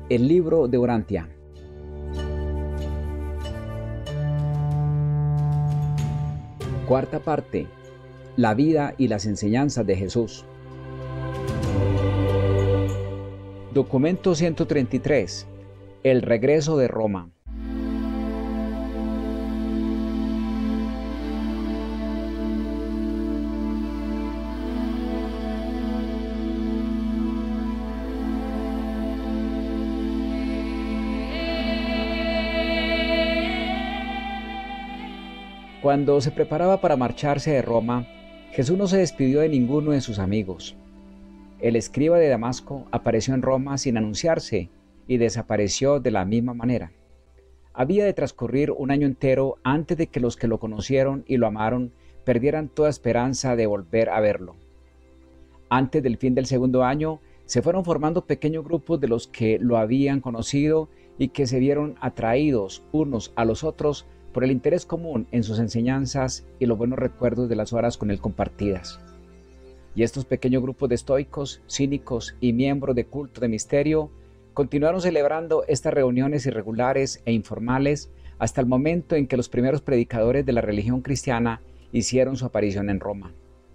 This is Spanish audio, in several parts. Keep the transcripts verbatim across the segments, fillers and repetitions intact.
El libro de Urantia. Cuarta parte. La vida y las enseñanzas de Jesús. Documento ciento treinta y tres. El regreso de Roma. Cuando se preparaba para marcharse de Roma, Jesús no se despidió de ninguno de sus amigos. El escriba de Damasco apareció en Roma sin anunciarse y desapareció de la misma manera. Había de transcurrir un año entero antes de que los que lo conocieron y lo amaron perdieran toda esperanza de volver a verlo. Antes del fin del segundo año, se fueron formando pequeños grupos de los que lo habían conocido y que se vieron atraídos unos a los otros por el interés común en sus enseñanzas y los buenos recuerdos de las horas con él compartidas. Y estos pequeños grupos de estoicos, cínicos y miembros de culto de misterio continuaron celebrando estas reuniones irregulares e informales hasta el momento en que los primeros predicadores de la religión cristiana hicieron su aparición en Roma.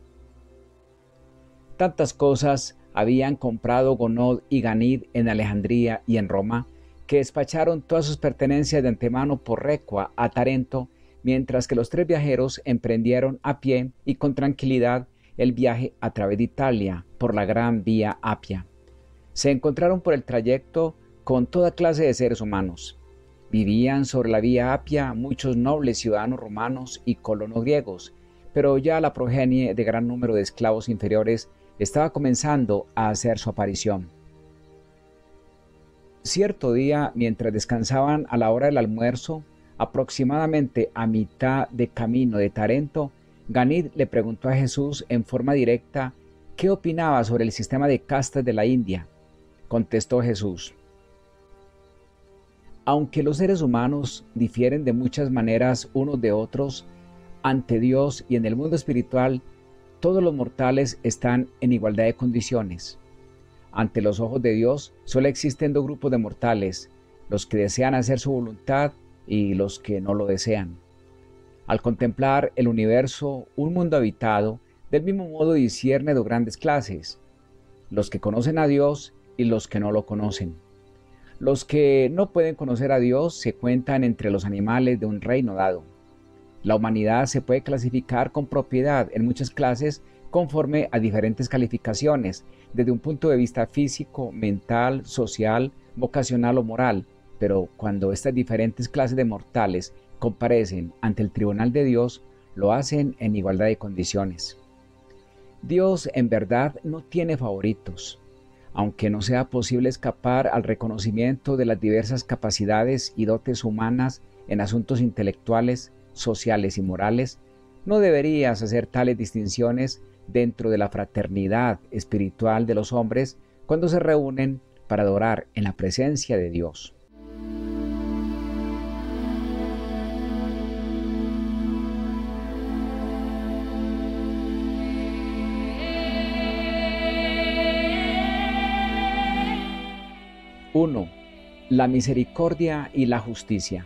Tantas cosas habían comprado Gonod y Ganid en Alejandría y en Roma, que despacharon todas sus pertenencias de antemano por recua a Tarento, mientras que los tres viajeros emprendieron a pie y con tranquilidad el viaje a través de Italia por la gran vía Apia. Se encontraron por el trayecto con toda clase de seres humanos. Vivían sobre la vía Apia muchos nobles ciudadanos romanos y colonos griegos, pero ya la progenie de gran número de esclavos inferiores estaba comenzando a hacer su aparición. Cierto día, mientras descansaban a la hora del almuerzo, aproximadamente a mitad de camino de Tarento, Ganid le preguntó a Jesús en forma directa qué opinaba sobre el sistema de castas de la India. Contestó Jesús: aunque los seres humanos difieren de muchas maneras unos de otros, ante Dios y en el mundo espiritual, todos los mortales están en igualdad de condiciones. Ante los ojos de Dios solo existen dos grupos de mortales, los que desean hacer su voluntad y los que no lo desean. Al contemplar el universo, un mundo habitado, del mismo modo discierne dos grandes clases: los que conocen a Dios y los que no lo conocen. Los que no pueden conocer a Dios se cuentan entre los animales de un reino dado. La humanidad se puede clasificar con propiedad en muchas clases conforme a diferentes calificaciones, desde un punto de vista físico, mental, social, vocacional o moral, pero cuando estas diferentes clases de mortales comparecen ante el tribunal de Dios, lo hacen en igualdad de condiciones. Dios en verdad no tiene favoritos. Aunque no sea posible escapar al reconocimiento de las diversas capacidades y dotes humanas en asuntos intelectuales, sociales y morales, no deberías hacer tales distinciones dentro de la fraternidad espiritual de los hombres cuando se reúnen para adorar en la presencia de Dios. uno. La misericordia y la justicia.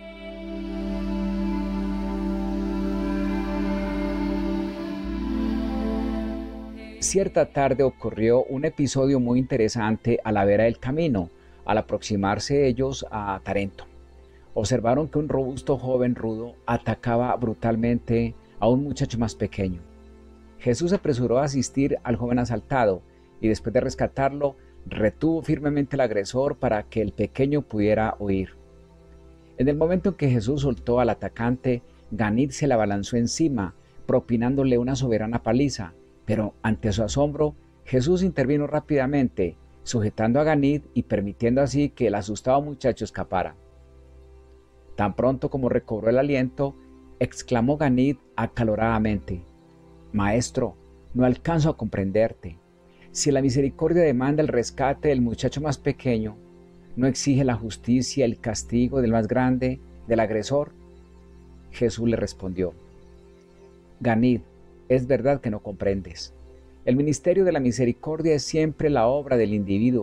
Cierta tarde ocurrió un episodio muy interesante a la vera del camino, al aproximarse ellos a Tarento. Observaron que un robusto joven rudo atacaba brutalmente a un muchacho más pequeño. Jesús se apresuró a asistir al joven asaltado y después de rescatarlo, retuvo firmemente al agresor para que el pequeño pudiera huir. En el momento en que Jesús soltó al atacante, Ganid se le abalanzó encima, propinándole una soberana paliza, pero ante su asombro, Jesús intervino rápidamente, sujetando a Ganid y permitiendo así que el asustado muchacho escapara. Tan pronto como recobró el aliento, exclamó Ganid acaloradamente: «Maestro, no alcanzo a comprenderte. Si la misericordia demanda el rescate del muchacho más pequeño, ¿no exige la justicia el castigo del más grande, del agresor?» Jesús le respondió: «Ganid, es verdad que no comprendes. El ministerio de la misericordia es siempre la obra del individuo,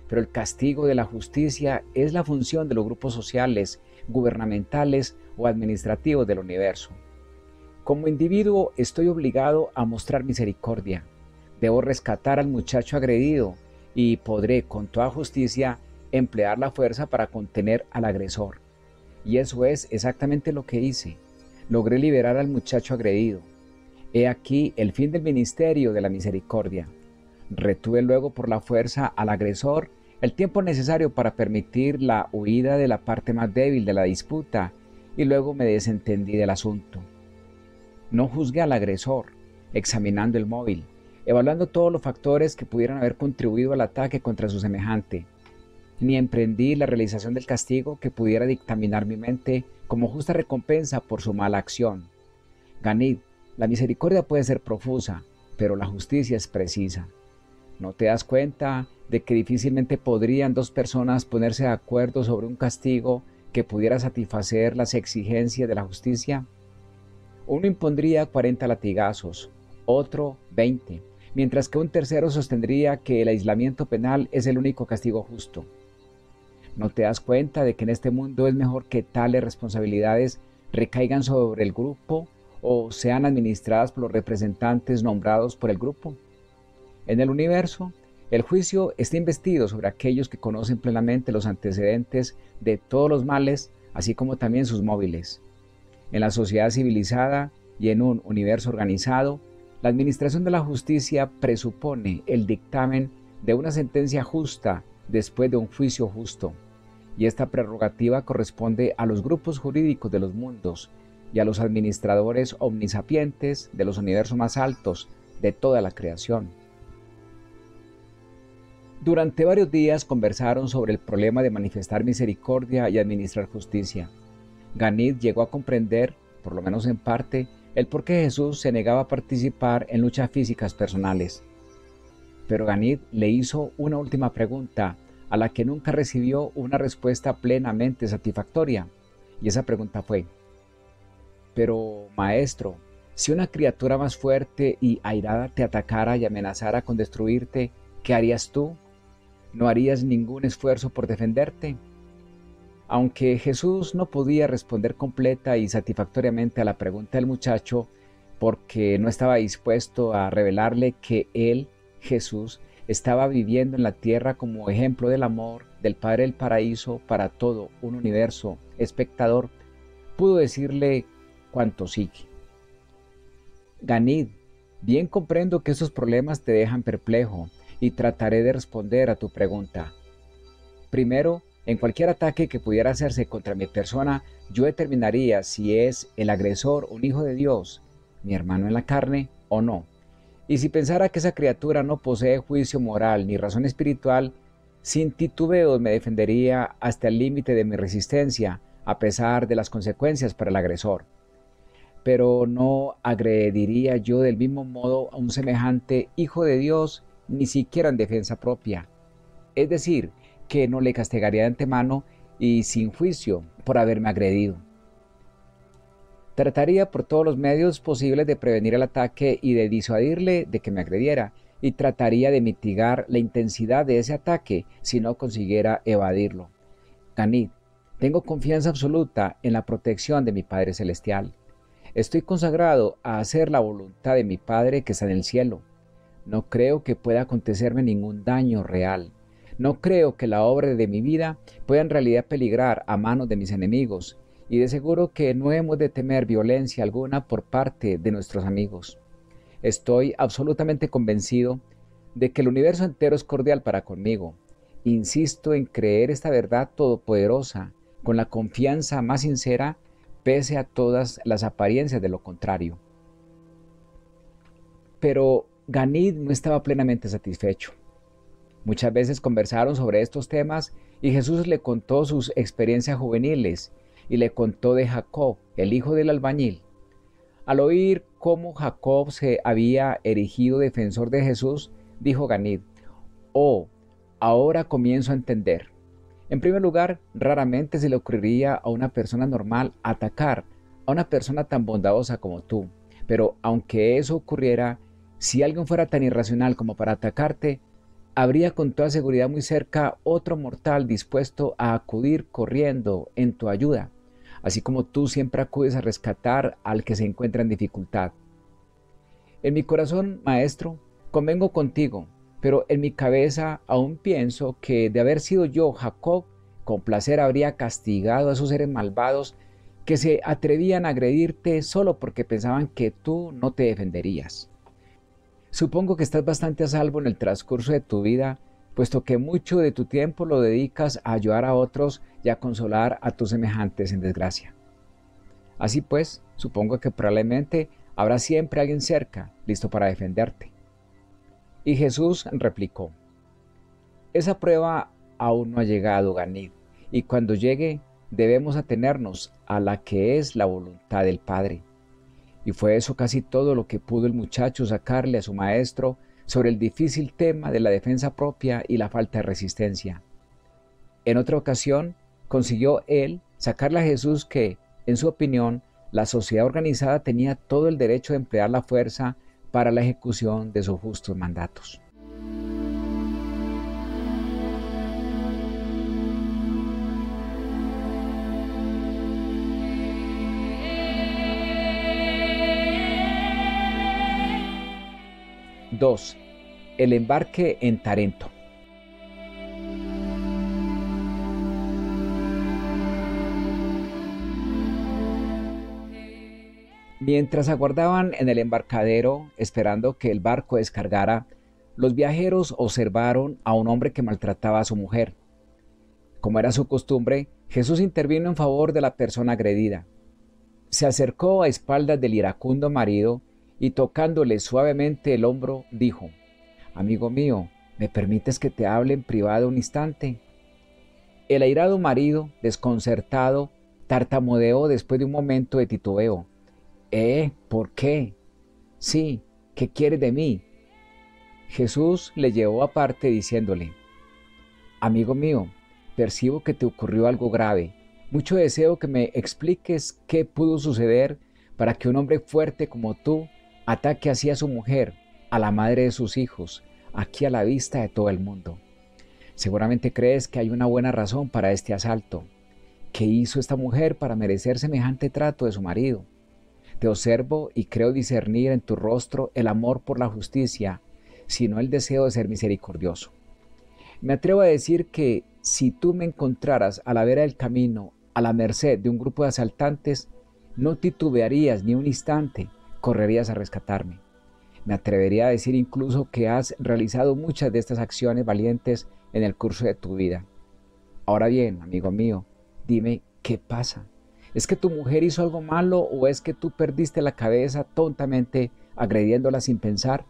pero el castigo de la justicia es la función de los grupos sociales, gubernamentales o administrativos del universo. Como individuo estoy obligado a mostrar misericordia. Debo rescatar al muchacho agredido y podré, con toda justicia, emplear la fuerza para contener al agresor. Y eso es exactamente lo que hice. Logré liberar al muchacho agredido. He aquí el fin del ministerio de la misericordia. Retuve luego por la fuerza al agresor el tiempo necesario para permitir la huida de la parte más débil de la disputa y luego me desentendí del asunto. No juzgué al agresor, examinando el móvil, evaluando todos los factores que pudieran haber contribuido al ataque contra su semejante, ni emprendí la realización del castigo que pudiera dictaminar mi mente como justa recompensa por su mala acción. Ganid, la misericordia puede ser profusa, pero la justicia es precisa. ¿No te das cuenta de que difícilmente podrían dos personas ponerse de acuerdo sobre un castigo que pudiera satisfacer las exigencias de la justicia? Uno impondría cuarenta latigazos, otro veinte, mientras que un tercero sostendría que el aislamiento penal es el único castigo justo. ¿No te das cuenta de que en este mundo es mejor que tales responsabilidades recaigan sobre el grupo o sean administradas por los representantes nombrados por el grupo? En el universo, el juicio está investido sobre aquellos que conocen plenamente los antecedentes de todos los males, así como también sus móviles. En la sociedad civilizada y en un universo organizado, la administración de la justicia presupone el dictamen de una sentencia justa después de un juicio justo, y esta prerrogativa corresponde a los grupos jurídicos de los mundos y a los administradores omnisapientes de los universos más altos de toda la creación. Durante varios días conversaron sobre el problema de manifestar misericordia y administrar justicia. Ganid llegó a comprender, por lo menos en parte, el por qué Jesús se negaba a participar en luchas físicas personales. Pero Ganid le hizo una última pregunta a la que nunca recibió una respuesta plenamente satisfactoria, y esa pregunta fue: «Pero, maestro, si una criatura más fuerte y airada te atacara y amenazara con destruirte, ¿qué harías tú? ¿No harías ningún esfuerzo por defenderte?». Aunque Jesús no podía responder completa y satisfactoriamente a la pregunta del muchacho, porque no estaba dispuesto a revelarle que él, Jesús, estaba viviendo en la tierra como ejemplo del amor del Padre del Paraíso para todo un universo espectador, pudo decirle cuanto sigue: «Ganid, bien comprendo que esos problemas te dejan perplejo y trataré de responder a tu pregunta. Primero, en cualquier ataque que pudiera hacerse contra mi persona, yo determinaría si es el agresor un hijo de Dios, mi hermano en la carne, o no. Y si pensara que esa criatura no posee juicio moral ni razón espiritual, sin titubeos me defendería hasta el límite de mi resistencia, a pesar de las consecuencias para el agresor. Pero no agrediría yo del mismo modo a un semejante hijo de Dios, ni siquiera en defensa propia. Es decir, que no le castigaría de antemano y sin juicio por haberme agredido. Trataría por todos los medios posibles de prevenir el ataque y de disuadirle de que me agrediera, y trataría de mitigar la intensidad de ese ataque si no consiguiera evadirlo. Ganid, tengo confianza absoluta en la protección de mi Padre Celestial. Estoy consagrado a hacer la voluntad de mi Padre que está en el cielo. No creo que pueda acontecerme ningún daño real. No creo que la obra de mi vida pueda en realidad peligrar a manos de mis enemigos, y de seguro que no hemos de temer violencia alguna por parte de nuestros amigos. Estoy absolutamente convencido de que el universo entero es cordial para conmigo. Insisto en creer esta verdad todopoderosa con la confianza más sincera, pese a todas las apariencias de lo contrario». Pero Ganid no estaba plenamente satisfecho. Muchas veces conversaron sobre estos temas y Jesús le contó sus experiencias juveniles y le contó de Jacob, el hijo del albañil. Al oír cómo Jacob se había erigido defensor de Jesús, dijo Ganid: «Oh, ahora comienzo a entender. En primer lugar, raramente se le ocurriría a una persona normal atacar a una persona tan bondadosa como tú, pero aunque eso ocurriera, si alguien fuera tan irracional como para atacarte, habría con toda seguridad muy cerca otro mortal dispuesto a acudir corriendo en tu ayuda, así como tú siempre acudes a rescatar al que se encuentra en dificultad. En mi corazón, maestro, convengo contigo, pero en mi cabeza aún pienso que de haber sido yo, Jacob, con placer habría castigado a esos seres malvados que se atrevían a agredirte solo porque pensaban que tú no te defenderías. Supongo que estás bastante a salvo en el transcurso de tu vida, puesto que mucho de tu tiempo lo dedicas a ayudar a otros y a consolar a tus semejantes en desgracia. Así pues, supongo que probablemente habrá siempre alguien cerca, listo para defenderte. Y Jesús replicó: esa prueba aún no ha llegado, Ganid, y cuando llegue debemos atenernos a la que es la voluntad del Padre. Y fue eso casi todo lo que pudo el muchacho sacarle a su maestro sobre el difícil tema de la defensa propia y la falta de resistencia. En otra ocasión, consiguió él sacarle a Jesús que, en su opinión, la sociedad organizada tenía todo el derecho de emplear la fuerza para la ejecución de sus justos mandatos. dos. El embarque en Tarento. Mientras aguardaban en el embarcadero, esperando que el barco descargara, los viajeros observaron a un hombre que maltrataba a su mujer. Como era su costumbre, Jesús intervino en favor de la persona agredida. Se acercó a espaldas del iracundo marido y tocándole suavemente el hombro, dijo: «Amigo mío, ¿me permites que te hable en privado un instante?». El airado marido, desconcertado, tartamudeó después de un momento de titubeo: «¿Eh? ¿Por qué?». «Sí, ¿qué quieres de mí?». Jesús le llevó aparte diciéndole: «Amigo mío, percibo que te ocurrió algo grave. Mucho deseo que me expliques qué pudo suceder para que un hombre fuerte como tú ataque así a su mujer, a la madre de sus hijos, aquí a la vista de todo el mundo. Seguramente crees que hay una buena razón para este asalto. ¿Qué hizo esta mujer para merecer semejante trato de su marido? Te observo y creo discernir en tu rostro el amor por la justicia, sino el deseo de ser misericordioso. Me atrevo a decir que si tú me encontraras a la vera del camino, a la merced de un grupo de asaltantes, no titubearías ni un instante, correrías a rescatarme. Me atrevería a decir incluso que has realizado muchas de estas acciones valientes en el curso de tu vida. Ahora bien, amigo mío, dime, ¿qué pasa? ¿Es que tu mujer hizo algo malo o es que tú perdiste la cabeza tontamente agrediéndola sin pensar?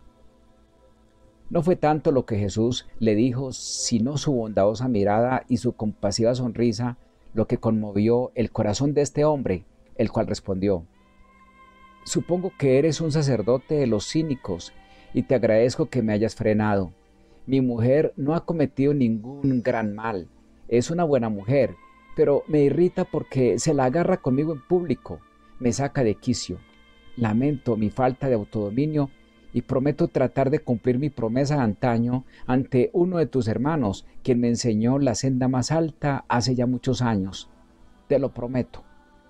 No fue tanto lo que Jesús le dijo, sino su bondadosa mirada y su compasiva sonrisa lo que conmovió el corazón de este hombre, el cual respondió: «Supongo que eres un sacerdote de los cínicos y te agradezco que me hayas frenado. Mi mujer no ha cometido ningún gran mal, es una buena mujer, pero me irrita porque se la agarra conmigo en público, me saca de quicio. Lamento mi falta de autodominio y prometo tratar de cumplir mi promesa de antaño ante uno de tus hermanos, quien me enseñó la senda más alta hace ya muchos años. Te lo prometo».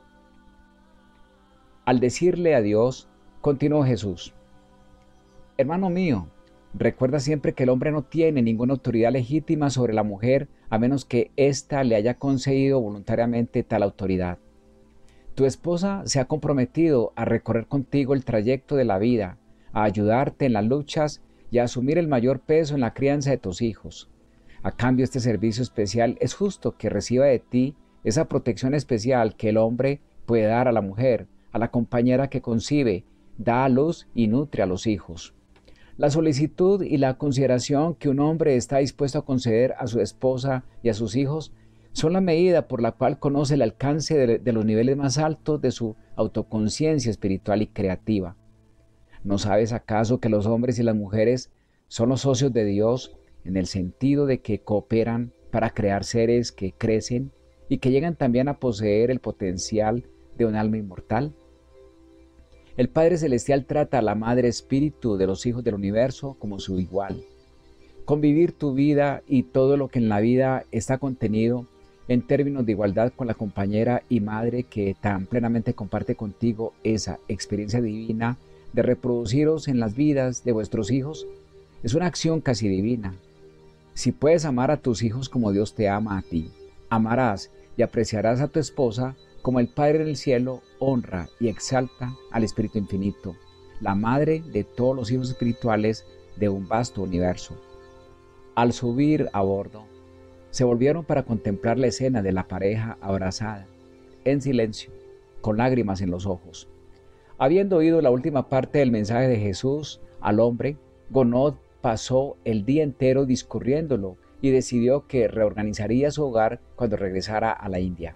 Al decirle adiós, continuó Jesús: «Hermano mío, recuerda siempre que el hombre no tiene ninguna autoridad legítima sobre la mujer a menos que ésta le haya concedido voluntariamente tal autoridad. Tu esposa se ha comprometido a recorrer contigo el trayecto de la vida, a ayudarte en las luchas y a asumir el mayor peso en la crianza de tus hijos. A cambio de este servicio especial es justo que reciba de ti esa protección especial que el hombre puede dar a la mujer, a la compañera que concibe, da a luz y nutre a los hijos. La solicitud y la consideración que un hombre está dispuesto a conceder a su esposa y a sus hijos son la medida por la cual conoce el alcance de, de los niveles más altos de su autoconciencia espiritual y creativa. ¿No sabes acaso que los hombres y las mujeres son los socios de Dios en el sentido de que cooperan para crear seres que crecen y que llegan también a poseer el potencial de un alma inmortal? El Padre Celestial trata a la Madre Espíritu de los hijos del universo como su igual. convivir tu vida y todo lo que en la vida está contenido en términos de igualdad con la compañera y madre que tan plenamente comparte contigo esa experiencia divina de reproduciros en las vidas de vuestros hijos, es una acción casi divina. Si puedes amar a tus hijos como Dios te ama a ti, amarás y apreciarás a tu esposa como el Padre en el cielo honra y exalta al Espíritu Infinito, la madre de todos los hijos espirituales de un vasto universo. Al subir a bordo, se volvieron para contemplar la escena de la pareja abrazada, en silencio, con lágrimas en los ojos. Habiendo oído la última parte del mensaje de Jesús al hombre, Gounod pasó el día entero discurriéndolo y decidió que reorganizaría su hogar cuando regresara a la India.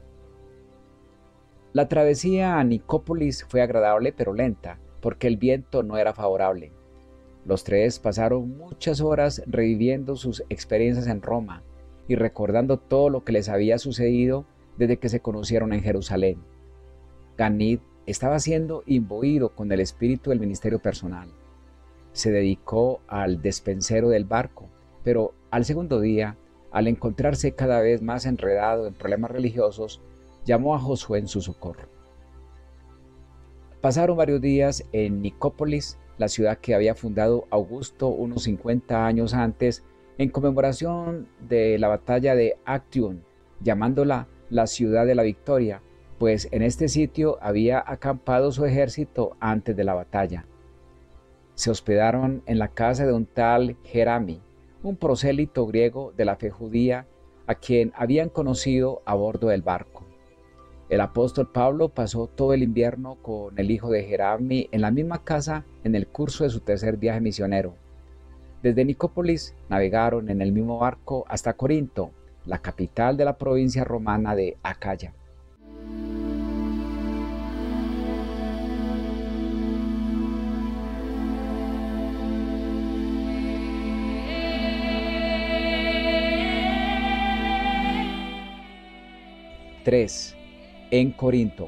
La travesía a Nicópolis fue agradable pero lenta, porque el viento no era favorable. Los tres pasaron muchas horas reviviendo sus experiencias en Roma y recordando todo lo que les había sucedido desde que se conocieron en Jerusalén. Ganid estaba siendo imbuido con el espíritu del ministerio personal. Se dedicó al despensero del barco, pero al segundo día, al encontrarse cada vez más enredado en problemas religiosos, llamó a Josué en su socorro. Pasaron varios días en Nicópolis, la ciudad que había fundado Augusto unos cincuenta años antes, en conmemoración de la batalla de Actium, llamándola la ciudad de la victoria, pues en este sitio había acampado su ejército antes de la batalla. Se hospedaron en la casa de un tal Jerami, un prosélito griego de la fe judía, a quien habían conocido a bordo del barco. El apóstol Pablo pasó todo el invierno con el hijo de Jerami en la misma casa en el curso de su tercer viaje misionero. Desde Nicópolis navegaron en el mismo barco hasta Corinto, la capital de la provincia romana de Acaya. tres. En Corinto.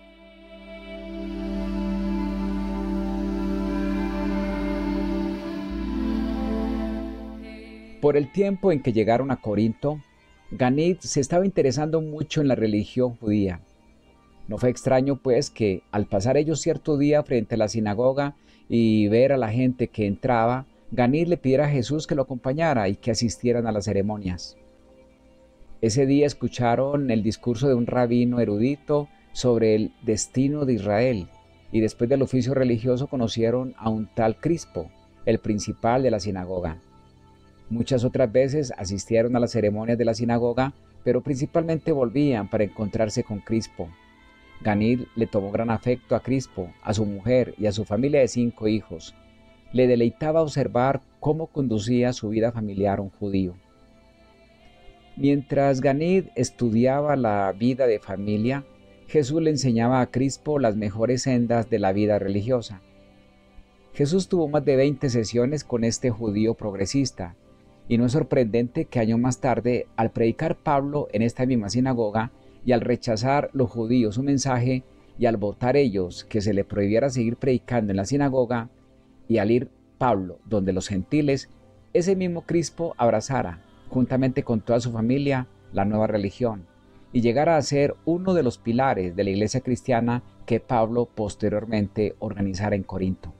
Por el tiempo en que llegaron a Corinto, Ganid se estaba interesando mucho en la religión judía. No fue extraño, pues, que al pasar ellos cierto día frente a la sinagoga y ver a la gente que entraba, Ganid le pidiera a Jesús que lo acompañara y que asistieran a las ceremonias. Ese día escucharon el discurso de un rabino erudito sobre el destino de Israel, y después del oficio religioso conocieron a un tal Crispo, el principal de la sinagoga. Muchas otras veces asistieron a las ceremonias de la sinagoga, pero principalmente volvían para encontrarse con Crispo. Ganid le tomó gran afecto a Crispo, a su mujer y a su familia de cinco hijos. Le deleitaba observar cómo conducía su vida familiar un judío. Mientras Ganid estudiaba la vida de familia, Jesús le enseñaba a Crispo las mejores sendas de la vida religiosa. Jesús tuvo más de veinte sesiones con este judío progresista, y no es sorprendente que años más tarde, al predicar Pablo en esta misma sinagoga, y al rechazar los judíos su mensaje, y al votar ellos que se le prohibiera seguir predicando en la sinagoga, y al ir Pablo donde los gentiles, ese mismo Crispo abrazara, juntamente con toda su familia, la nueva religión, y llegara a ser uno de los pilares de la iglesia cristiana que Pablo posteriormente organizara en Corinto.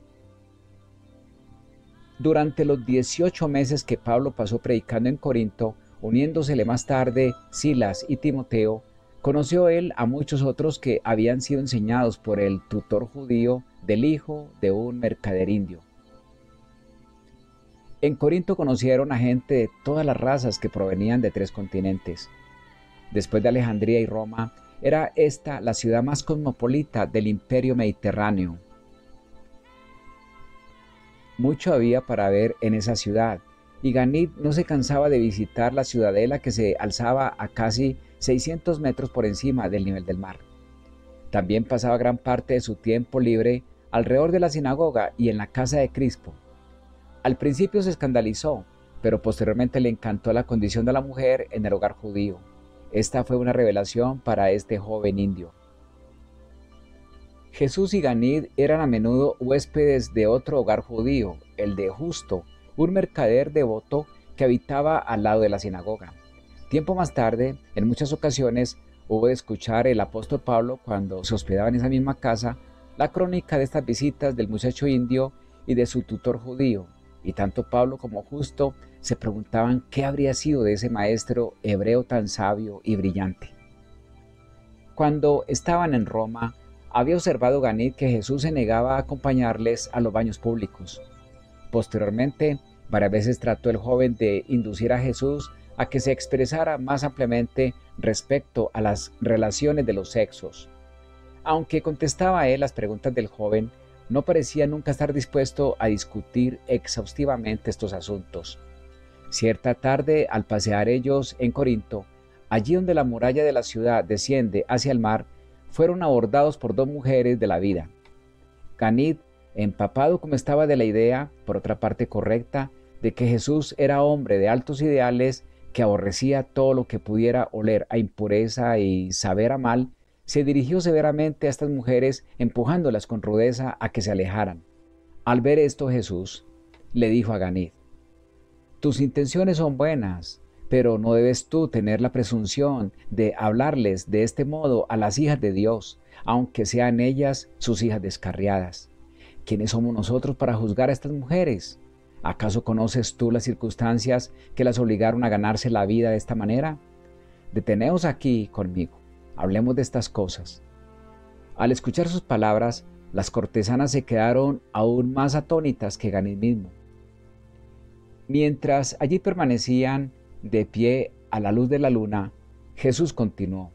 Durante los dieciocho meses que Pablo pasó predicando en Corinto, uniéndosele más tarde Silas y Timoteo, conoció él a muchos otros que habían sido enseñados por el tutor judío del hijo de un mercader indio. En Corinto conocieron a gente de todas las razas que provenían de tres continentes. Después de Alejandría y Roma, era esta la ciudad más cosmopolita del imperio mediterráneo. Mucho había para ver en esa ciudad, y Ganid no se cansaba de visitar la ciudadela que se alzaba a casi seiscientos metros por encima del nivel del mar. También pasaba gran parte de su tiempo libre alrededor de la sinagoga y en la casa de Crispo. Al principio se escandalizó, pero posteriormente le encantó la condición de la mujer en el hogar judío. Esta fue una revelación para este joven indio. Jesús y Ganid eran a menudo huéspedes de otro hogar judío, el de Justo, un mercader devoto que habitaba al lado de la sinagoga. Tiempo más tarde, en muchas ocasiones, hubo de escuchar el apóstol Pablo cuando se hospedaba en esa misma casa la crónica de estas visitas del muchacho indio y de su tutor judío, y tanto Pablo como Justo se preguntaban qué habría sido de ese maestro hebreo tan sabio y brillante. Cuando estaban en Roma, había observado Ganid que Jesús se negaba a acompañarles a los baños públicos. Posteriormente, varias veces trató el joven de inducir a Jesús a que se expresara más ampliamente respecto a las relaciones de los sexos. Aunque contestaba a él las preguntas del joven, no parecía nunca estar dispuesto a discutir exhaustivamente estos asuntos. Cierta tarde, al pasear ellos en Corinto, allí donde la muralla de la ciudad desciende hacia el mar, fueron abordados por dos mujeres de la vida. Ganid, empapado como estaba de la idea, por otra parte correcta, de que Jesús era hombre de altos ideales, que aborrecía todo lo que pudiera oler a impureza y saber a mal, se dirigió severamente a estas mujeres, empujándolas con rudeza a que se alejaran. Al ver esto, Jesús le dijo a Ganid: «Tus intenciones son buenas, pero no debes tú tener la presunción de hablarles de este modo a las hijas de Dios, aunque sean ellas sus hijas descarriadas. ¿Quiénes somos nosotros para juzgar a estas mujeres? ¿Acaso conoces tú las circunstancias que las obligaron a ganarse la vida de esta manera? Deteneos aquí conmigo, hablemos de estas cosas». Al escuchar sus palabras, las cortesanas se quedaron aún más atónitas que Ganid mismo. Mientras allí permanecían de pie a la luz de la luna, Jesús continuó: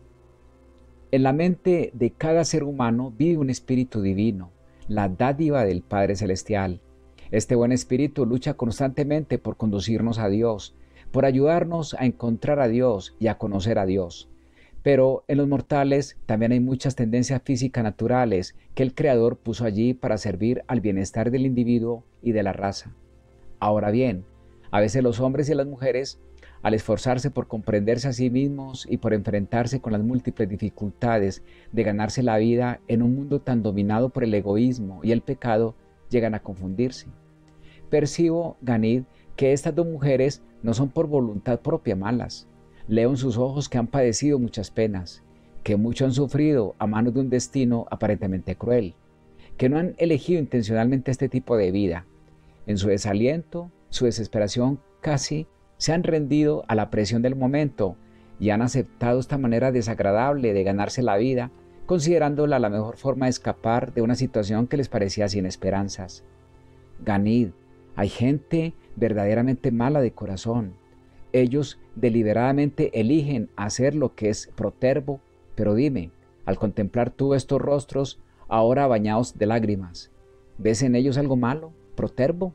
«En la mente de cada ser humano vive un espíritu divino, la dádiva del Padre Celestial. Este buen espíritu lucha constantemente por conducirnos a Dios, por ayudarnos a encontrar a Dios y a conocer a Dios. Pero en los mortales también hay muchas tendencias físicas naturales que el Creador puso allí para servir al bienestar del individuo y de la raza. Ahora bien, a veces los hombres y las mujeres, al esforzarse por comprenderse a sí mismos y por enfrentarse con las múltiples dificultades de ganarse la vida en un mundo tan dominado por el egoísmo y el pecado, llegan a confundirse. Percibo, Ganid, que estas dos mujeres no son por voluntad propia malas. Leo en sus ojos que han padecido muchas penas, que mucho han sufrido a manos de un destino aparentemente cruel, que no han elegido intencionalmente este tipo de vida. En su desaliento, su desesperación casi, se han rendido a la presión del momento y han aceptado esta manera desagradable de ganarse la vida, considerándola la mejor forma de escapar de una situación que les parecía sin esperanzas. Ganid, hay gente verdaderamente mala de corazón. Ellos deliberadamente eligen hacer lo que es protervo, pero dime, al contemplar tú estos rostros, ahora bañados de lágrimas, ¿ves en ellos algo malo, protervo?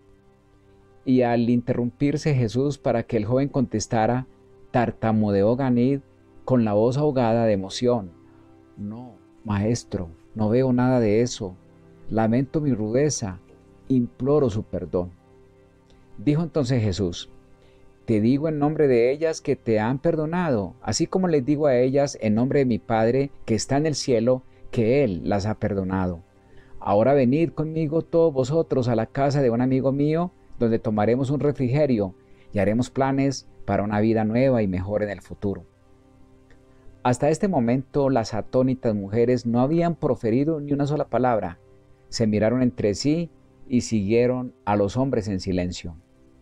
Y al interrumpirse Jesús para que el joven contestara, tartamudeó Ganid con la voz ahogada de emoción: «No, maestro, no veo nada de eso. Lamento mi rudeza, imploro su perdón». Dijo entonces Jesús: «Te digo en nombre de ellas que te han perdonado, así como les digo a ellas en nombre de mi Padre que está en el cielo, que Él las ha perdonado. Ahora venid conmigo todos vosotros a la casa de un amigo mío, donde tomaremos un refrigerio y haremos planes para una vida nueva y mejor en el futuro». Hasta este momento las atónitas mujeres no habían proferido ni una sola palabra. Se miraron entre sí y siguieron a los hombres en silencio.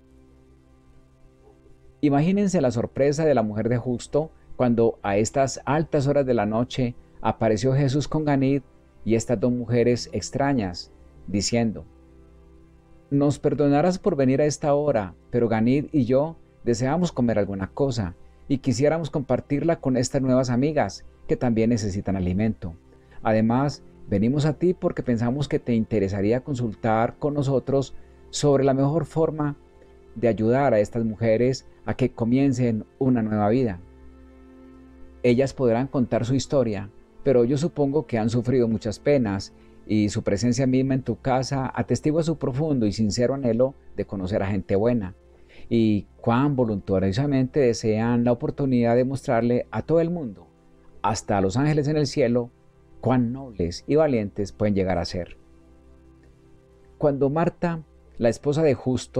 Imagínense la sorpresa de la mujer de Justo cuando a estas altas horas de la noche apareció Jesús con Ganid y estas dos mujeres extrañas, diciendo: «Nos perdonarás por venir a esta hora, pero Ganid y yo deseamos comer alguna cosa y quisiéramos compartirla con estas nuevas amigas que también necesitan alimento. Además, venimos a ti porque pensamos que te interesaría consultar con nosotros sobre la mejor forma de ayudar a estas mujeres a que comiencen una nueva vida. Ellas podrán contar su historia, pero yo supongo que han sufrido muchas penas y su presencia misma en tu casa atestigua su profundo y sincero anhelo de conocer a gente buena, y cuán voluntariosamente desean la oportunidad de mostrarle a todo el mundo, hasta a los ángeles en el cielo, cuán nobles y valientes pueden llegar a ser». Cuando Marta, la esposa de Justo,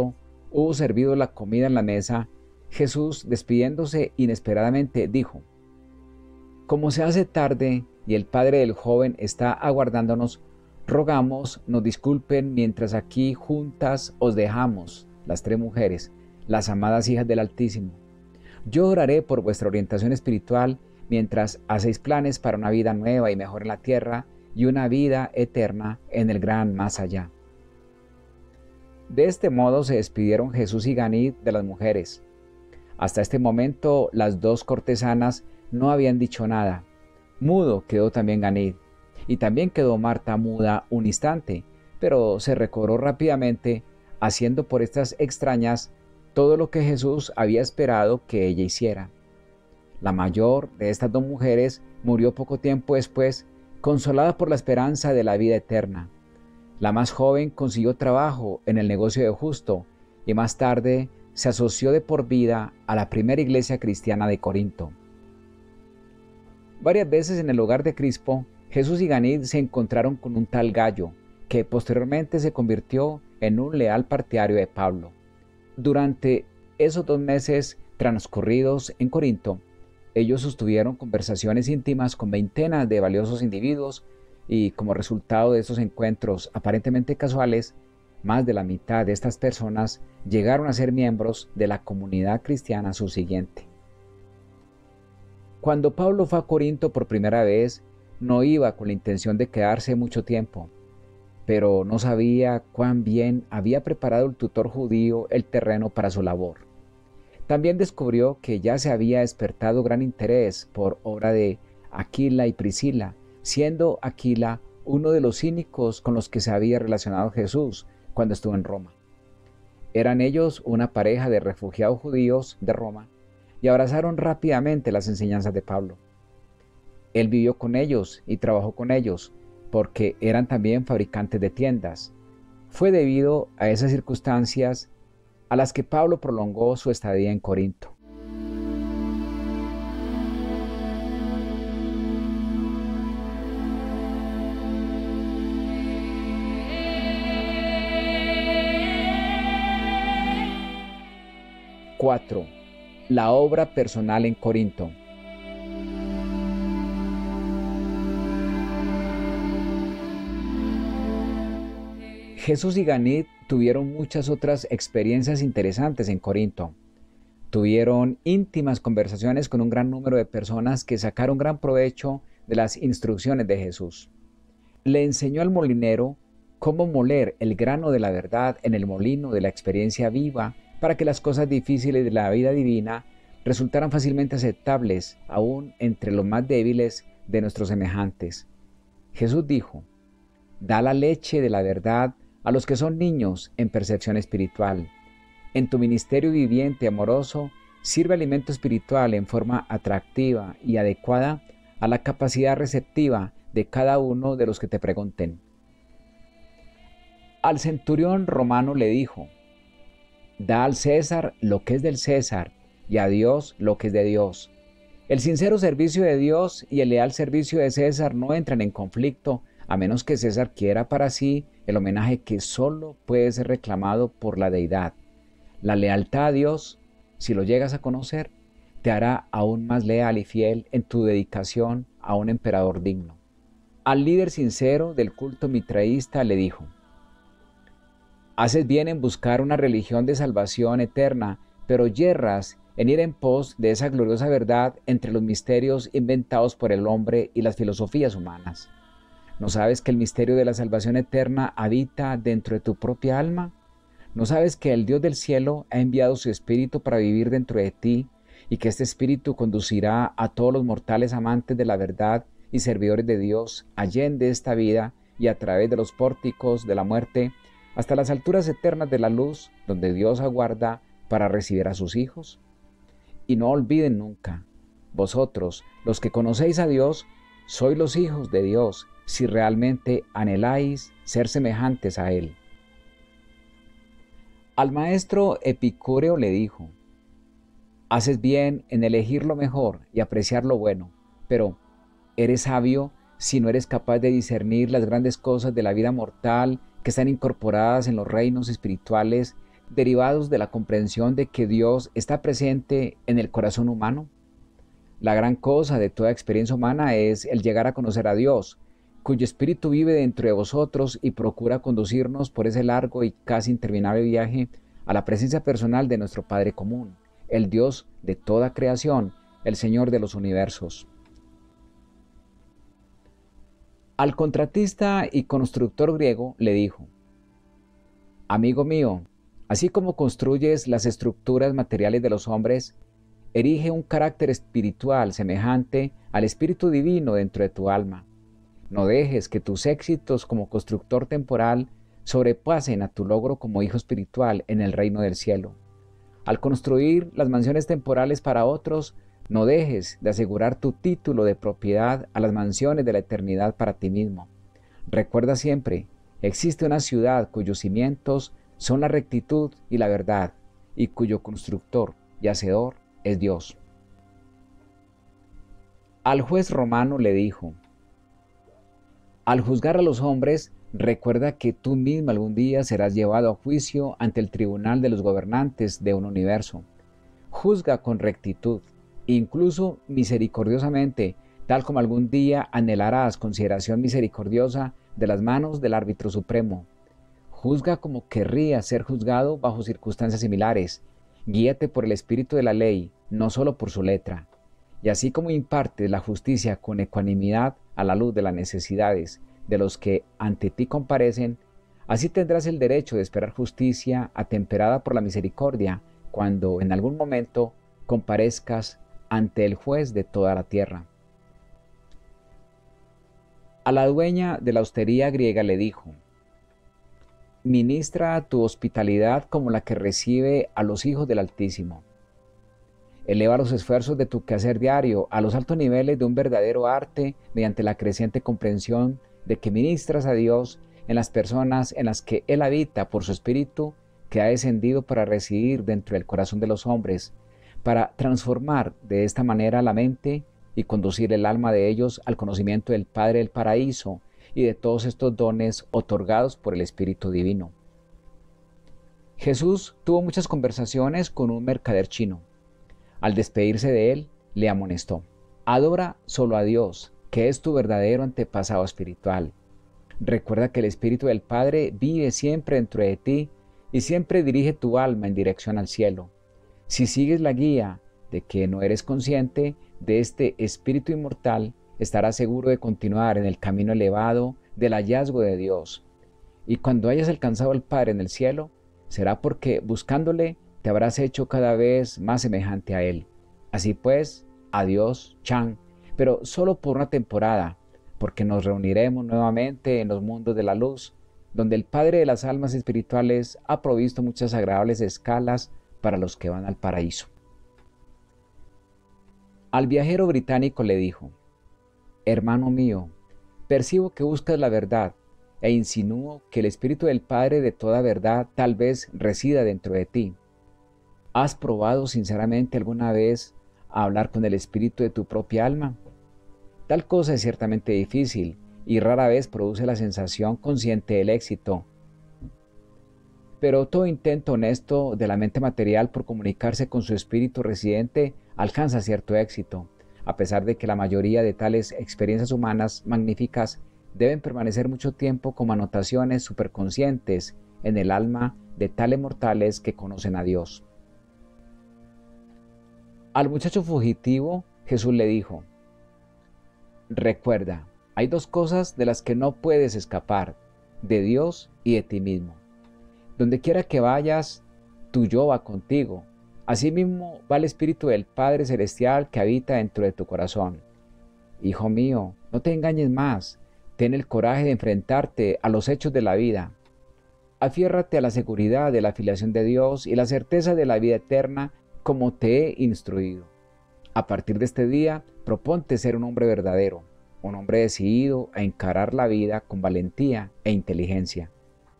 hubo servido la comida en la mesa, Jesús, despidiéndose inesperadamente, dijo: «Como se hace tarde y el padre del joven está aguardándonos, rogamos nos disculpen mientras aquí juntas os dejamos, las tres mujeres, las amadas hijas del Altísimo. Yo oraré por vuestra orientación espiritual mientras hacéis planes para una vida nueva y mejor en la tierra y una vida eterna en el gran más allá». De este modo se despidieron Jesús y Ganid de las mujeres. Hasta este momento las dos cortesanas no habían dicho nada. Mudo quedó también Ganid, y también quedó Marta muda un instante, pero se recobró rápidamente, haciendo por estas extrañas todo lo que Jesús había esperado que ella hiciera. La mayor de estas dos mujeres murió poco tiempo después, consolada por la esperanza de la vida eterna. La más joven consiguió trabajo en el negocio de Justo y más tarde se asoció de por vida a la primera iglesia cristiana de Corinto. Varias veces en el hogar de Crispo, Jesús y Ganid se encontraron con un tal Gayo, que posteriormente se convirtió en un leal partidario de Pablo. Durante esos dos meses transcurridos en Corinto, ellos sostuvieron conversaciones íntimas con veintenas de valiosos individuos y, como resultado de esos encuentros aparentemente casuales, más de la mitad de estas personas llegaron a ser miembros de la comunidad cristiana subsiguiente. Cuando Pablo fue a Corinto por primera vez, no iba con la intención de quedarse mucho tiempo, pero no sabía cuán bien había preparado el tutor judío el terreno para su labor. También descubrió que ya se había despertado gran interés por obra de Aquila y Priscila, siendo Aquila uno de los cínicos con los que se había relacionado Jesús cuando estuvo en Roma. Eran ellos una pareja de refugiados judíos de Roma y abrazaron rápidamente las enseñanzas de Pablo. Él vivió con ellos y trabajó con ellos, porque eran también fabricantes de tiendas. Fue debido a esas circunstancias a las que Pablo prolongó su estadía en Corinto. cuatro. La obra personal en Corinto. Jesús y Ganid tuvieron muchas otras experiencias interesantes en Corinto. Tuvieron íntimas conversaciones con un gran número de personas que sacaron gran provecho de las instrucciones de Jesús. Le enseñó al molinero cómo moler el grano de la verdad en el molino de la experiencia viva para que las cosas difíciles de la vida divina resultaran fácilmente aceptables aún entre los más débiles de nuestros semejantes. Jesús dijo: «Da la leche de la verdad a los que son niños en percepción espiritual. En tu ministerio viviente amoroso, sirve alimento espiritual en forma atractiva y adecuada a la capacidad receptiva de cada uno de los que te pregunten». Al centurión romano le dijo: «Da al César lo que es del César y a Dios lo que es de Dios». El sincero servicio de Dios y el leal servicio de César no entran en conflicto, a menos que César quiera para sí el homenaje que solo puede ser reclamado por la deidad. La lealtad a Dios, si lo llegas a conocer, te hará aún más leal y fiel en tu dedicación a un emperador digno. Al líder sincero del culto mitraísta le dijo: «Haces bien en buscar una religión de salvación eterna, pero yerras en ir en pos de esa gloriosa verdad entre los misterios inventados por el hombre y las filosofías humanas. ¿No sabes que el misterio de la salvación eterna habita dentro de tu propia alma? ¿No sabes que el Dios del cielo ha enviado su Espíritu para vivir dentro de ti y que este Espíritu conducirá a todos los mortales amantes de la verdad y servidores de Dios allende esta vida y a través de los pórticos de la muerte hasta las alturas eternas de la luz donde Dios aguarda para recibir a sus hijos? Y no olviden nunca, vosotros, los que conocéis a Dios, sois los hijos de Dios si realmente anheláis ser semejantes a Él». Al maestro Epicúreo le dijo: «Haces bien en elegir lo mejor y apreciar lo bueno, pero ¿eres sabio si no eres capaz de discernir las grandes cosas de la vida mortal que están incorporadas en los reinos espirituales derivados de la comprensión de que Dios está presente en el corazón humano? La gran cosa de toda experiencia humana es el llegar a conocer a Dios, cuyo Espíritu vive dentro de vosotros y procura conducirnos por ese largo y casi interminable viaje a la presencia personal de nuestro Padre común, el Dios de toda creación, el Señor de los universos. Al contratista y constructor griego le dijo: Amigo mío, así como construyes las estructuras materiales de los hombres, erige un carácter espiritual semejante al Espíritu Divino dentro de tu alma. No dejes que tus éxitos como constructor temporal sobrepasen a tu logro como hijo espiritual en el reino del cielo. Al construir las mansiones temporales para otros, no dejes de asegurar tu título de propiedad a las mansiones de la eternidad para ti mismo. Recuerda siempre, existe una ciudad cuyos cimientos son la rectitud y la verdad, y cuyo constructor y hacedor es Dios. Al juez romano le dijo: Al juzgar a los hombres, recuerda que tú mismo algún día serás llevado a juicio ante el tribunal de los gobernantes de un universo. Juzga con rectitud, incluso misericordiosamente, tal como algún día anhelarás consideración misericordiosa de las manos del árbitro supremo. Juzga como querrías ser juzgado bajo circunstancias similares. Guíate por el espíritu de la ley, no solo por su letra. Y así como impartes la justicia con ecuanimidad a la luz de las necesidades de los que ante ti comparecen, así tendrás el derecho de esperar justicia atemperada por la misericordia cuando en algún momento comparezcas ante el juez de toda la tierra. A la dueña de la hostería griega le dijo: Ministra tu hospitalidad como la que recibe a los hijos del Altísimo. Eleva los esfuerzos de tu quehacer diario a los altos niveles de un verdadero arte mediante la creciente comprensión de que ministras a Dios en las personas en las que Él habita por su Espíritu, que ha descendido para residir dentro del corazón de los hombres, para transformar de esta manera la mente y conducir el alma de ellos al conocimiento del Padre del Paraíso y de todos estos dones otorgados por el Espíritu Divino. Jesús tuvo muchas conversaciones con un mercader chino. Al despedirse de él, le amonestó: Adora solo a Dios, que es tu verdadero antepasado espiritual. Recuerda que el Espíritu del Padre vive siempre dentro de ti y siempre dirige tu alma en dirección al cielo. Si sigues la guía de que no eres consciente de este Espíritu inmortal, estarás seguro de continuar en el camino elevado del hallazgo de Dios. Y cuando hayas alcanzado al Padre en el cielo, será porque buscándole te habrás hecho cada vez más semejante a Él. Así pues, adiós, Chan, pero solo por una temporada, porque nos reuniremos nuevamente en los mundos de la luz, donde el Padre de las almas espirituales ha provisto muchas agradables escalas para los que van al paraíso. Al viajero británico le dijo: Hermano mío, percibo que buscas la verdad e insinúo que el Espíritu del Padre de toda verdad tal vez resida dentro de ti. ¿Has probado sinceramente alguna vez a hablar con el espíritu de tu propia alma? Tal cosa es ciertamente difícil y rara vez produce la sensación consciente del éxito. Pero todo intento honesto de la mente material por comunicarse con su espíritu residente alcanza cierto éxito, a pesar de que la mayoría de tales experiencias humanas magníficas deben permanecer mucho tiempo como anotaciones superconscientes en el alma de tales mortales que conocen a Dios. Al muchacho fugitivo, Jesús le dijo: Recuerda, hay dos cosas de las que no puedes escapar, de Dios y de ti mismo. Donde quiera que vayas, tu yo va contigo. Asimismo va el Espíritu del Padre Celestial que habita dentro de tu corazón. Hijo mío, no te engañes más. Ten el coraje de enfrentarte a los hechos de la vida. Afiérrate a la seguridad de la filiación de Dios y la certeza de la vida eterna, como te he instruido. A partir de este día, proponte ser un hombre verdadero, un hombre decidido a encarar la vida con valentía e inteligencia.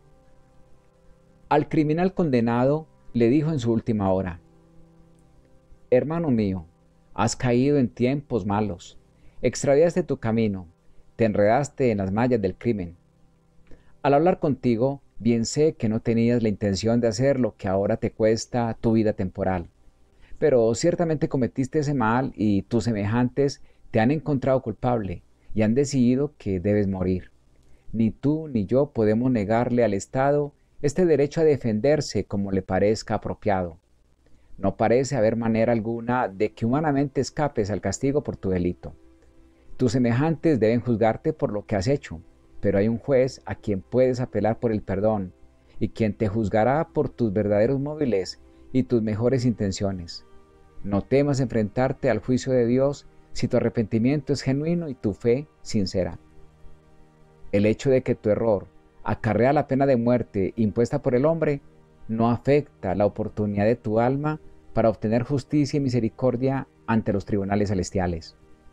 Al criminal condenado le dijo en su última hora: Hermano mío, has caído en tiempos malos, extraviaste tu camino, te enredaste en las mallas del crimen. Al hablar contigo, Bien sé que no tenías la intención de hacer lo que ahora te cuesta tu vida temporal, pero ciertamente cometiste ese mal y tus semejantes te han encontrado culpable y han decidido que debes morir. Ni tú ni yo podemos negarle al Estado este derecho a defenderse como le parezca apropiado. No parece haber manera alguna de que humanamente escapes al castigo por tu delito. Tus semejantes deben juzgarte por lo que has hecho, pero hay un juez a quien puedes apelar por el perdón y quien te juzgará por tus verdaderos móviles y tus mejores intenciones. No temas enfrentarte al juicio de Dios si tu arrepentimiento es genuino y tu fe sincera. El hecho de que tu error acarrea la pena de muerte impuesta por el hombre no afecta la oportunidad de tu alma para obtener justicia y misericordia ante los tribunales celestiales.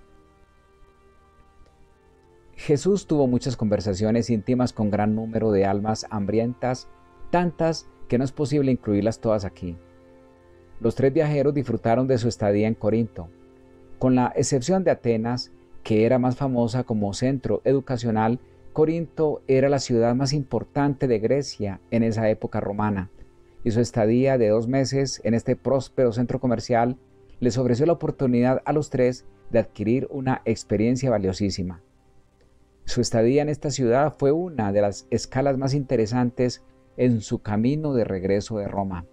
Jesús tuvo muchas conversaciones íntimas con gran número de almas hambrientas, tantas que no es posible incluirlas todas aquí. Los tres viajeros disfrutaron de su estadía en Corinto, con la excepción de Atenas, que era más famosa como centro educacional. Corinto era la ciudad más importante de Grecia en esa época romana, y su estadía de dos meses en este próspero centro comercial les ofreció la oportunidad a los tres de adquirir una experiencia valiosísima. Su estadía en esta ciudad fue una de las escalas más interesantes en su camino de regreso de Roma.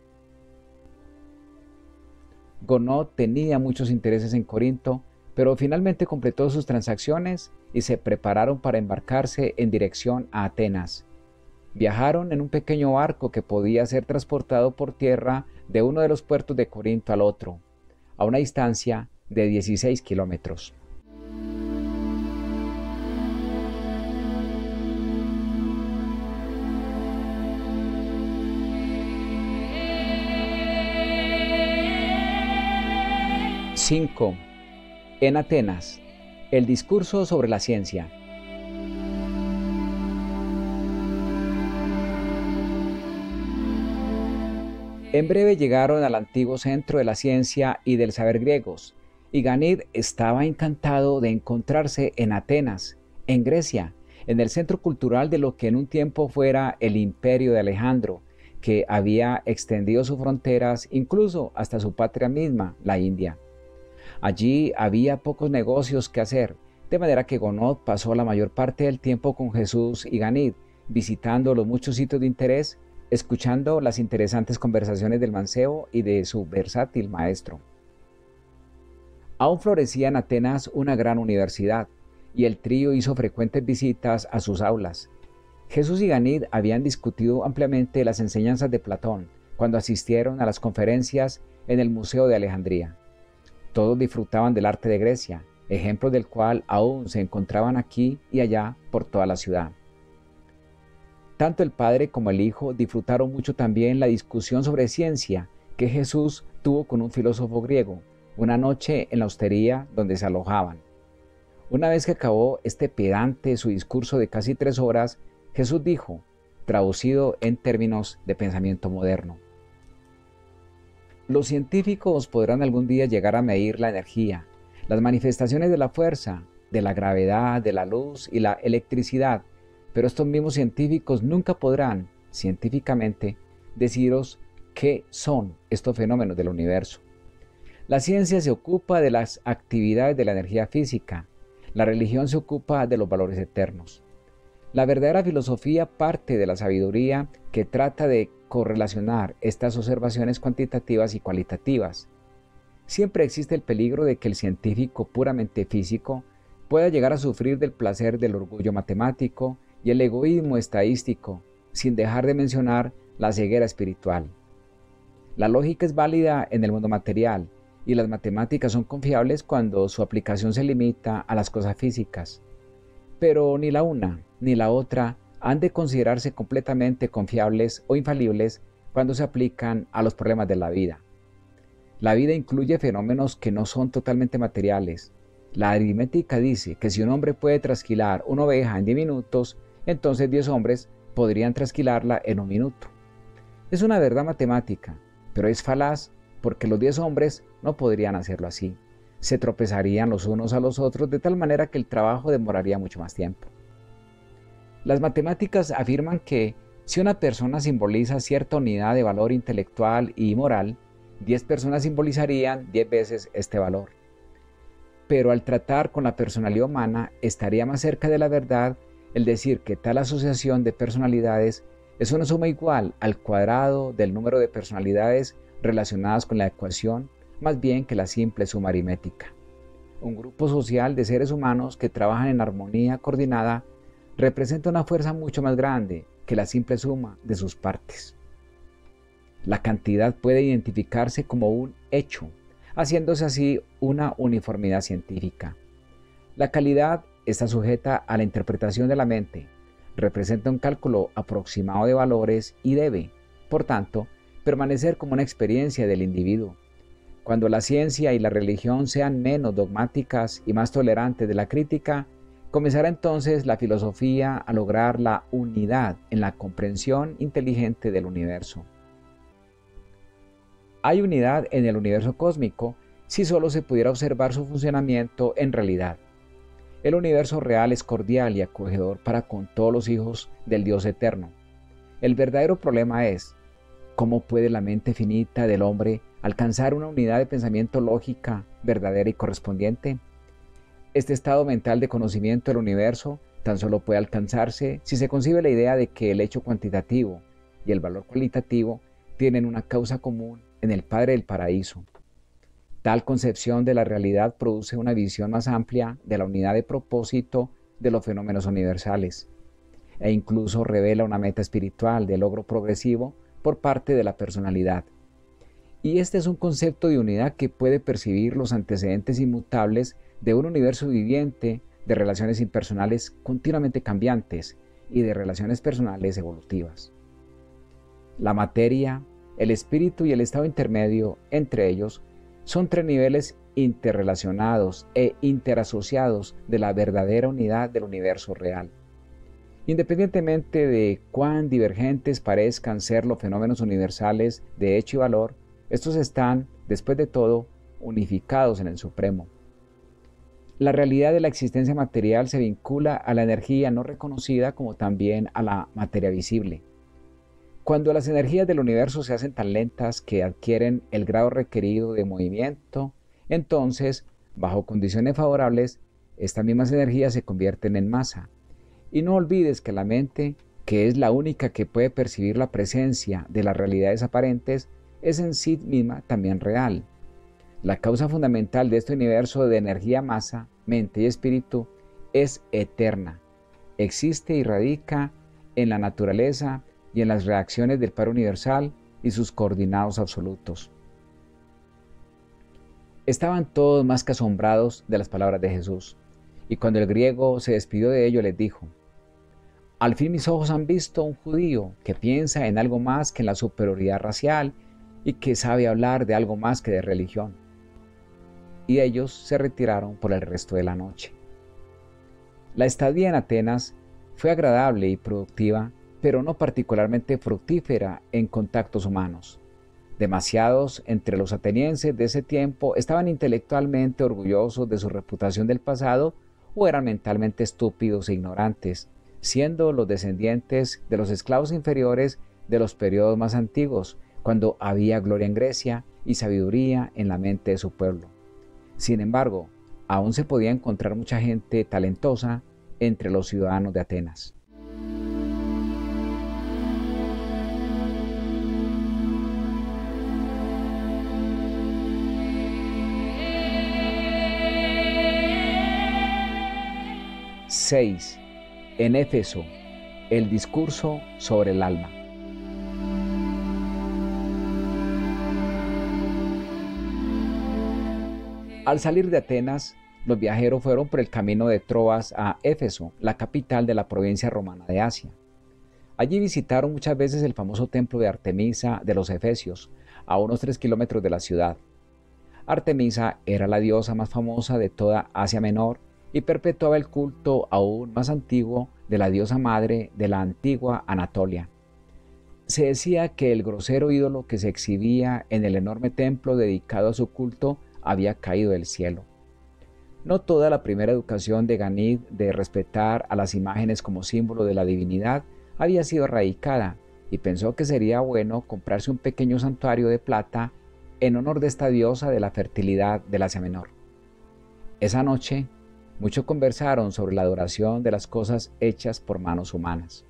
Gonod tenía muchos intereses en Corinto, pero finalmente completó sus transacciones y se prepararon para embarcarse en dirección a Atenas. Viajaron en un pequeño barco que podía ser transportado por tierra de uno de los puertos de Corinto al otro, a una distancia de dieciséis kilómetros. cinco. En Atenas, el discurso sobre la ciencia. En breve llegaron al antiguo centro de la ciencia y del saber griegos, y Ganid estaba encantado de encontrarse en Atenas, en Grecia, en el centro cultural de lo que en un tiempo fuera el imperio de Alejandro, que había extendido sus fronteras incluso hasta su patria misma, la India. Allí había pocos negocios que hacer, de manera que Gonod pasó la mayor parte del tiempo con Jesús y Ganid, visitando los muchos sitios de interés, escuchando las interesantes conversaciones del mancebo y de su versátil maestro. Aún florecía en Atenas una gran universidad, y el trío hizo frecuentes visitas a sus aulas. Jesús y Ganid habían discutido ampliamente las enseñanzas de Platón cuando asistieron a las conferencias en el Museo de Alejandría. Todos disfrutaban del arte de Grecia, ejemplos del cual aún se encontraban aquí y allá por toda la ciudad. Tanto el Padre como el Hijo disfrutaron mucho también la discusión sobre ciencia que Jesús tuvo con un filósofo griego, una noche en la hostería donde se alojaban. Una vez que acabó este pedante su discurso de casi tres horas, Jesús dijo, traducido en términos de pensamiento moderno: los científicos podrán algún día llegar a medir la energía, las manifestaciones de la fuerza, de la gravedad, de la luz y la electricidad, pero estos mismos científicos nunca podrán, científicamente, deciros qué son estos fenómenos del universo. La ciencia se ocupa de las actividades de la energía física, la religión se ocupa de los valores eternos. La verdadera filosofía parte de la sabiduría que trata de correlacionar estas observaciones cuantitativas y cualitativas. Siempre existe el peligro de que el científico puramente físico pueda llegar a sufrir del placer del orgullo matemático y el egoísmo estadístico, sin dejar de mencionar la ceguera espiritual. La lógica es válida en el mundo material y las matemáticas son confiables cuando su aplicación se limita a las cosas físicas. Pero ni la una ni la otra han de considerarse completamente confiables o infalibles cuando se aplican a los problemas de la vida. La vida incluye fenómenos que no son totalmente materiales. La aritmética dice que si un hombre puede trasquilar una oveja en diez minutos, entonces diez hombres podrían trasquilarla en un minuto. Es una verdad matemática, pero es falaz porque los diez hombres no podrían hacerlo así. Se tropezarían los unos a los otros de tal manera que el trabajo demoraría mucho más tiempo. Las matemáticas afirman que Si una persona simboliza cierta unidad de valor intelectual y moral, diez personas simbolizarían diez veces este valor. Pero al tratar con la personalidad humana, estaría más cerca de la verdad el decir que tal asociación de personalidades es una suma igual al cuadrado del número de personalidades relacionadas con la ecuación, más bien que la simple suma aritmética. Un grupo social de seres humanos que trabajan en armonía coordinada representa una fuerza mucho más grande que la simple suma de sus partes. La cantidad puede identificarse como un hecho, haciéndose así una uniformidad científica. La calidad está sujeta a la interpretación de la mente, representa un cálculo aproximado de valores y debe, por tanto, permanecer como una experiencia del individuo. Cuando la ciencia y la religión sean menos dogmáticas y más tolerantes de la crítica, comenzará entonces la filosofía a lograr la unidad en la comprensión inteligente del universo. Hay unidad en el universo cósmico si solo se pudiera observar su funcionamiento en realidad. El universo real es cordial y acogedor para con todos los hijos del Dios eterno. El verdadero problema es, ¿cómo puede la mente finita del hombre alcanzar una unidad de pensamiento lógica, verdadera y correspondiente? Este estado mental de conocimiento del universo tan solo puede alcanzarse si se concibe la idea de que el hecho cuantitativo y el valor cualitativo tienen una causa común en el Padre del Paraíso. Tal concepción de la realidad produce una visión más amplia de la unidad de propósito de los fenómenos universales, e incluso revela una meta espiritual de logro progresivo por parte de la personalidad. Y este es un concepto de unidad que puede percibir los antecedentes inmutables de un universo viviente de relaciones impersonales continuamente cambiantes y de relaciones personales evolutivas. La materia, el espíritu y el estado intermedio entre ellos son tres niveles interrelacionados e interasociados de la verdadera unidad del universo real. Independientemente de cuán divergentes parezcan ser los fenómenos universales de hecho y valor, estos están, después de todo, unificados en el Supremo. La realidad de la existencia material se vincula a la energía no reconocida como también a la materia visible. Cuando las energías del universo se hacen tan lentas que adquieren el grado requerido de movimiento, entonces, bajo condiciones favorables, estas mismas energías se convierten en masa. Y no olvides que la mente, que es la única que puede percibir la presencia de las realidades aparentes, es en sí misma también real. La causa fundamental de este universo de energía, masa, mente y espíritu es eterna. Existe y radica en la naturaleza y en las reacciones del par universal y sus coordinados absolutos. Estaban todos más que asombrados de las palabras de Jesús, y cuando el griego se despidió de ellos les dijo: «Al fin mis ojos han visto un judío que piensa en algo más que en la superioridad racial y que sabe hablar de algo más que de religión». Y ellos se retiraron por el resto de la noche. La estadía en Atenas fue agradable y productiva, pero no particularmente fructífera en contactos humanos. Demasiados entre los atenienses de ese tiempo estaban intelectualmente orgullosos de su reputación del pasado o eran mentalmente estúpidos e ignorantes, siendo los descendientes de los esclavos inferiores de los periodos más antiguos, cuando había gloria en Grecia y sabiduría en la mente de su pueblo. Sin embargo, aún se podía encontrar mucha gente talentosa entre los ciudadanos de Atenas. seis. En Éfeso, el discurso sobre el alma. Al salir de Atenas, los viajeros fueron por el camino de Troas a Éfeso, la capital de la provincia romana de Asia. Allí visitaron muchas veces el famoso templo de Artemisa de los Efesios, a unos tres kilómetros de la ciudad. Artemisa era la diosa más famosa de toda Asia Menor y perpetuaba el culto aún más antiguo de la diosa madre de la antigua Anatolia. Se decía que el grosero ídolo que se exhibía en el enorme templo dedicado a su culto había caído del cielo. No toda la primera educación de Ganid de respetar a las imágenes como símbolo de la divinidad había sido erradicada y pensó que sería bueno comprarse un pequeño santuario de plata en honor de esta diosa de la fertilidad del Asia Menor. Esa noche, muchos conversaron sobre la adoración de las cosas hechas por manos humanas.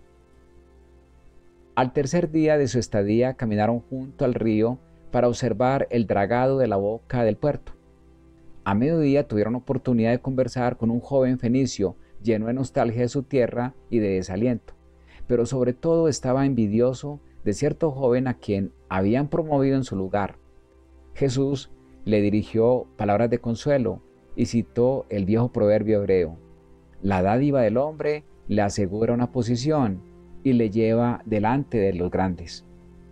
Al tercer día de su estadía caminaron junto al río para observar el dragado de la boca del puerto. A mediodía tuvieron oportunidad de conversar con un joven fenicio lleno de nostalgia de su tierra y de desaliento, pero sobre todo estaba envidioso de cierto joven a quien habían promovido en su lugar. Jesús le dirigió palabras de consuelo y citó el viejo proverbio hebreo: la dádiva del hombre le asegura una posición y le lleva delante de los grandes.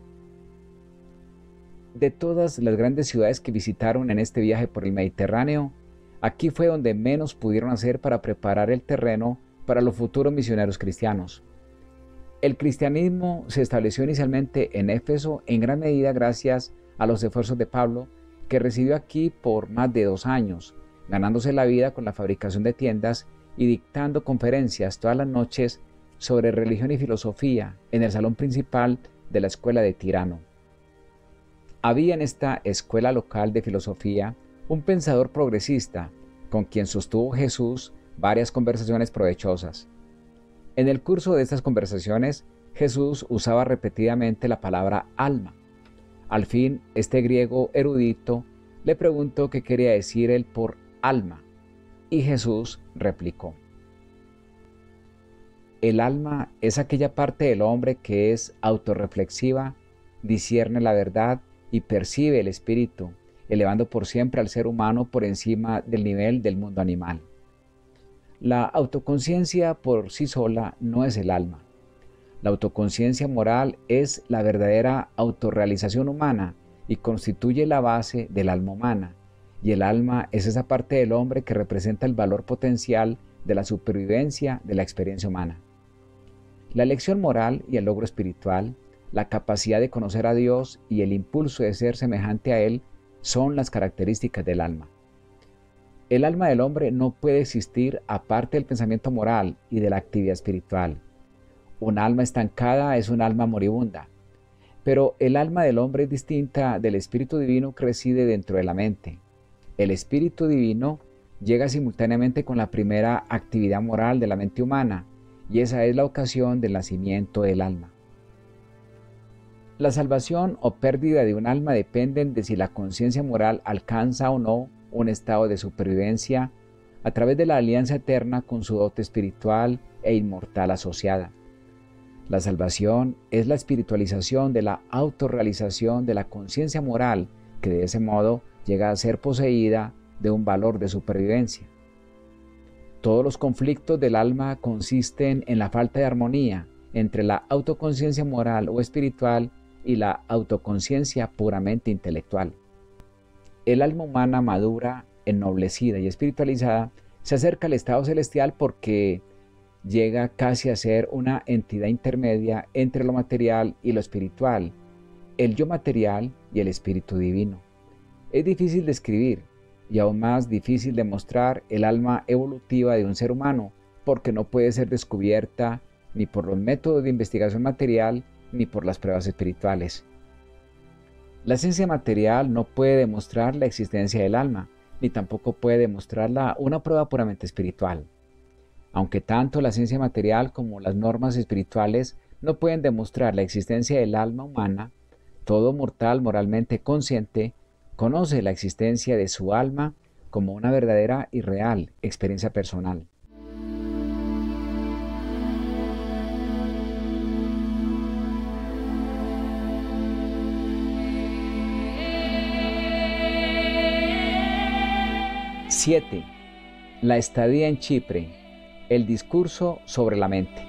De todas las grandes ciudades que visitaron en este viaje por el Mediterráneo, aquí fue donde menos pudieron hacer para preparar el terreno para los futuros misioneros cristianos. El cristianismo se estableció inicialmente en Éfeso en gran medida gracias a los esfuerzos de Pablo, que residió aquí por más de dos años, ganándose la vida con la fabricación de tiendas y dictando conferencias todas las noches sobre religión y filosofía en el salón principal de la escuela de Tirano. Había en esta escuela local de filosofía un pensador progresista con quien sostuvo Jesús varias conversaciones provechosas. En el curso de estas conversaciones, Jesús usaba repetidamente la palabra alma. Al fin, este griego erudito le preguntó qué quería decir él por alma, y Jesús replicó: el alma es aquella parte del hombre que es autorreflexiva, discierne la verdad y percibe el espíritu, elevando por siempre al ser humano por encima del nivel del mundo animal. La autoconciencia por sí sola no es el alma. La autoconciencia moral es la verdadera autorrealización humana y constituye la base del alma humana, y el alma es esa parte del hombre que representa el valor potencial de la supervivencia de la experiencia humana. La elección moral y el logro espiritual, la capacidad de conocer a Dios y el impulso de ser semejante a Él son las características del alma. El alma del hombre no puede existir aparte del pensamiento moral y de la actividad espiritual. Un alma estancada es un alma moribunda, pero el alma del hombre es distinta del espíritu divino que reside dentro de la mente. El espíritu divino llega simultáneamente con la primera actividad moral de la mente humana, y esa es la ocasión del nacimiento del alma. La salvación o pérdida de un alma dependen de si la conciencia moral alcanza o no un estado de supervivencia a través de la alianza eterna con su dote espiritual e inmortal asociada. La salvación es la espiritualización de la autorrealización de la conciencia moral que de ese modo llega a ser poseída de un valor de supervivencia. Todos los conflictos del alma consisten en la falta de armonía entre la autoconciencia moral o espiritual y la autoconciencia puramente intelectual. El alma humana madura, ennoblecida y espiritualizada se acerca al estado celestial porque llega casi a ser una entidad intermedia entre lo material y lo espiritual, el yo material y el espíritu divino. Es difícil describir y aún más difícil demostrar el alma evolutiva de un ser humano porque no puede ser descubierta ni por los métodos de investigación material ni por las pruebas espirituales. La ciencia material no puede demostrar la existencia del alma, ni tampoco puede demostrarla una prueba puramente espiritual. Aunque tanto la ciencia material como las normas espirituales no pueden demostrar la existencia del alma humana, todo mortal moralmente consciente conoce la existencia de su alma como una verdadera y real experiencia personal. siete. La estadía en Chipre. El discurso sobre la mente.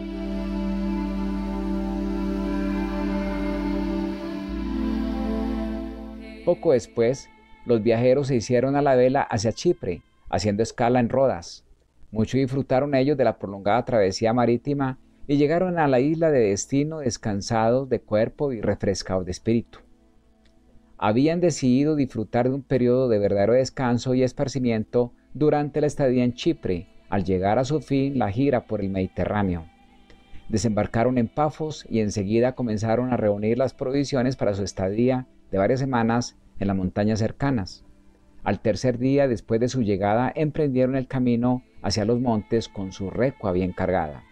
Poco después, los viajeros se hicieron a la vela hacia Chipre, haciendo escala en Rodas. Mucho disfrutaron ellos de la prolongada travesía marítima y llegaron a la isla de destino descansados de cuerpo y refrescados de espíritu. Habían decidido disfrutar de un periodo de verdadero descanso y esparcimiento durante la estadía en Chipre, al llegar a su fin la gira por el Mediterráneo. Desembarcaron en Pafos y enseguida comenzaron a reunir las provisiones para su estadía de varias semanas en las montañas cercanas. Al tercer día después de su llegada emprendieron el camino hacia los montes con su recua bien cargada.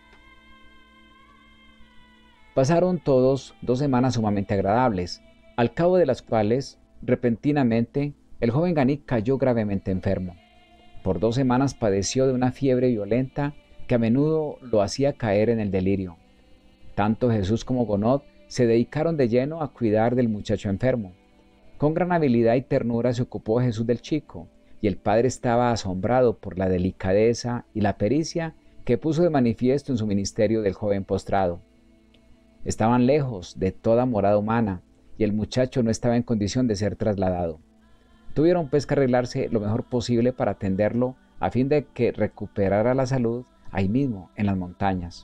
Pasaron todos dos semanas sumamente agradables, al cabo de las cuales, repentinamente, el joven Ganí cayó gravemente enfermo. Por dos semanas padeció de una fiebre violenta que a menudo lo hacía caer en el delirio. Tanto Jesús como Gonod se dedicaron de lleno a cuidar del muchacho enfermo. Con gran habilidad y ternura se ocupó Jesús del chico, y el padre estaba asombrado por la delicadeza y la pericia que puso de manifiesto en su ministerio del joven postrado. Estaban lejos de toda morada humana, y el muchacho no estaba en condición de ser trasladado. Tuvieron pues que arreglarse lo mejor posible para atenderlo a fin de que recuperara la salud ahí mismo, en las montañas.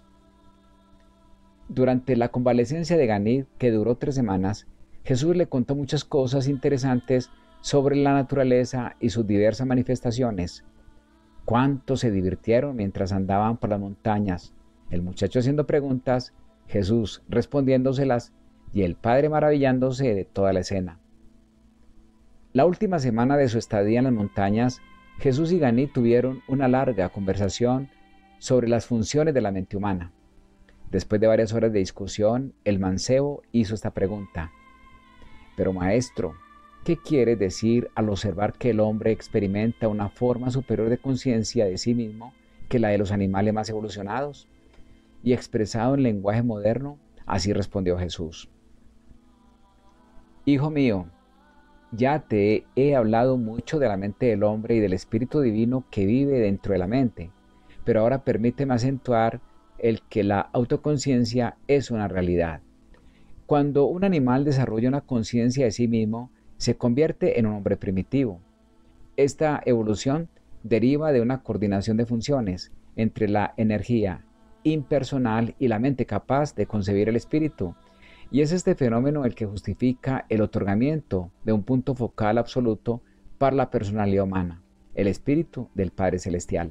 Durante la convalecencia de Ganí, que duró tres semanas, Jesús le contó muchas cosas interesantes sobre la naturaleza y sus diversas manifestaciones. Cuánto se divirtieron mientras andaban por las montañas, el muchacho haciendo preguntas, Jesús respondiéndoselas y el padre maravillándose de toda la escena. La última semana de su estadía en las montañas, Jesús y Ganí tuvieron una larga conversación sobre las funciones de la mente humana. Después de varias horas de discusión, el mancebo hizo esta pregunta: «Pero maestro, ¿qué quiere decir al observar que el hombre experimenta una forma superior de conciencia de sí mismo que la de los animales más evolucionados?» Y expresado en lenguaje moderno, así respondió Jesús: «Hijo mío, ya te he hablado mucho de la mente del hombre y del espíritu divino que vive dentro de la mente, pero ahora permíteme acentuar el que la autoconciencia es una realidad. Cuando un animal desarrolla una conciencia de sí mismo, se convierte en un hombre primitivo. Esta evolución deriva de una coordinación de funciones entre la energía impersonal y la mente capaz de concebir el espíritu, y es este fenómeno el que justifica el otorgamiento de un punto focal absoluto para la personalidad humana, el espíritu del Padre Celestial.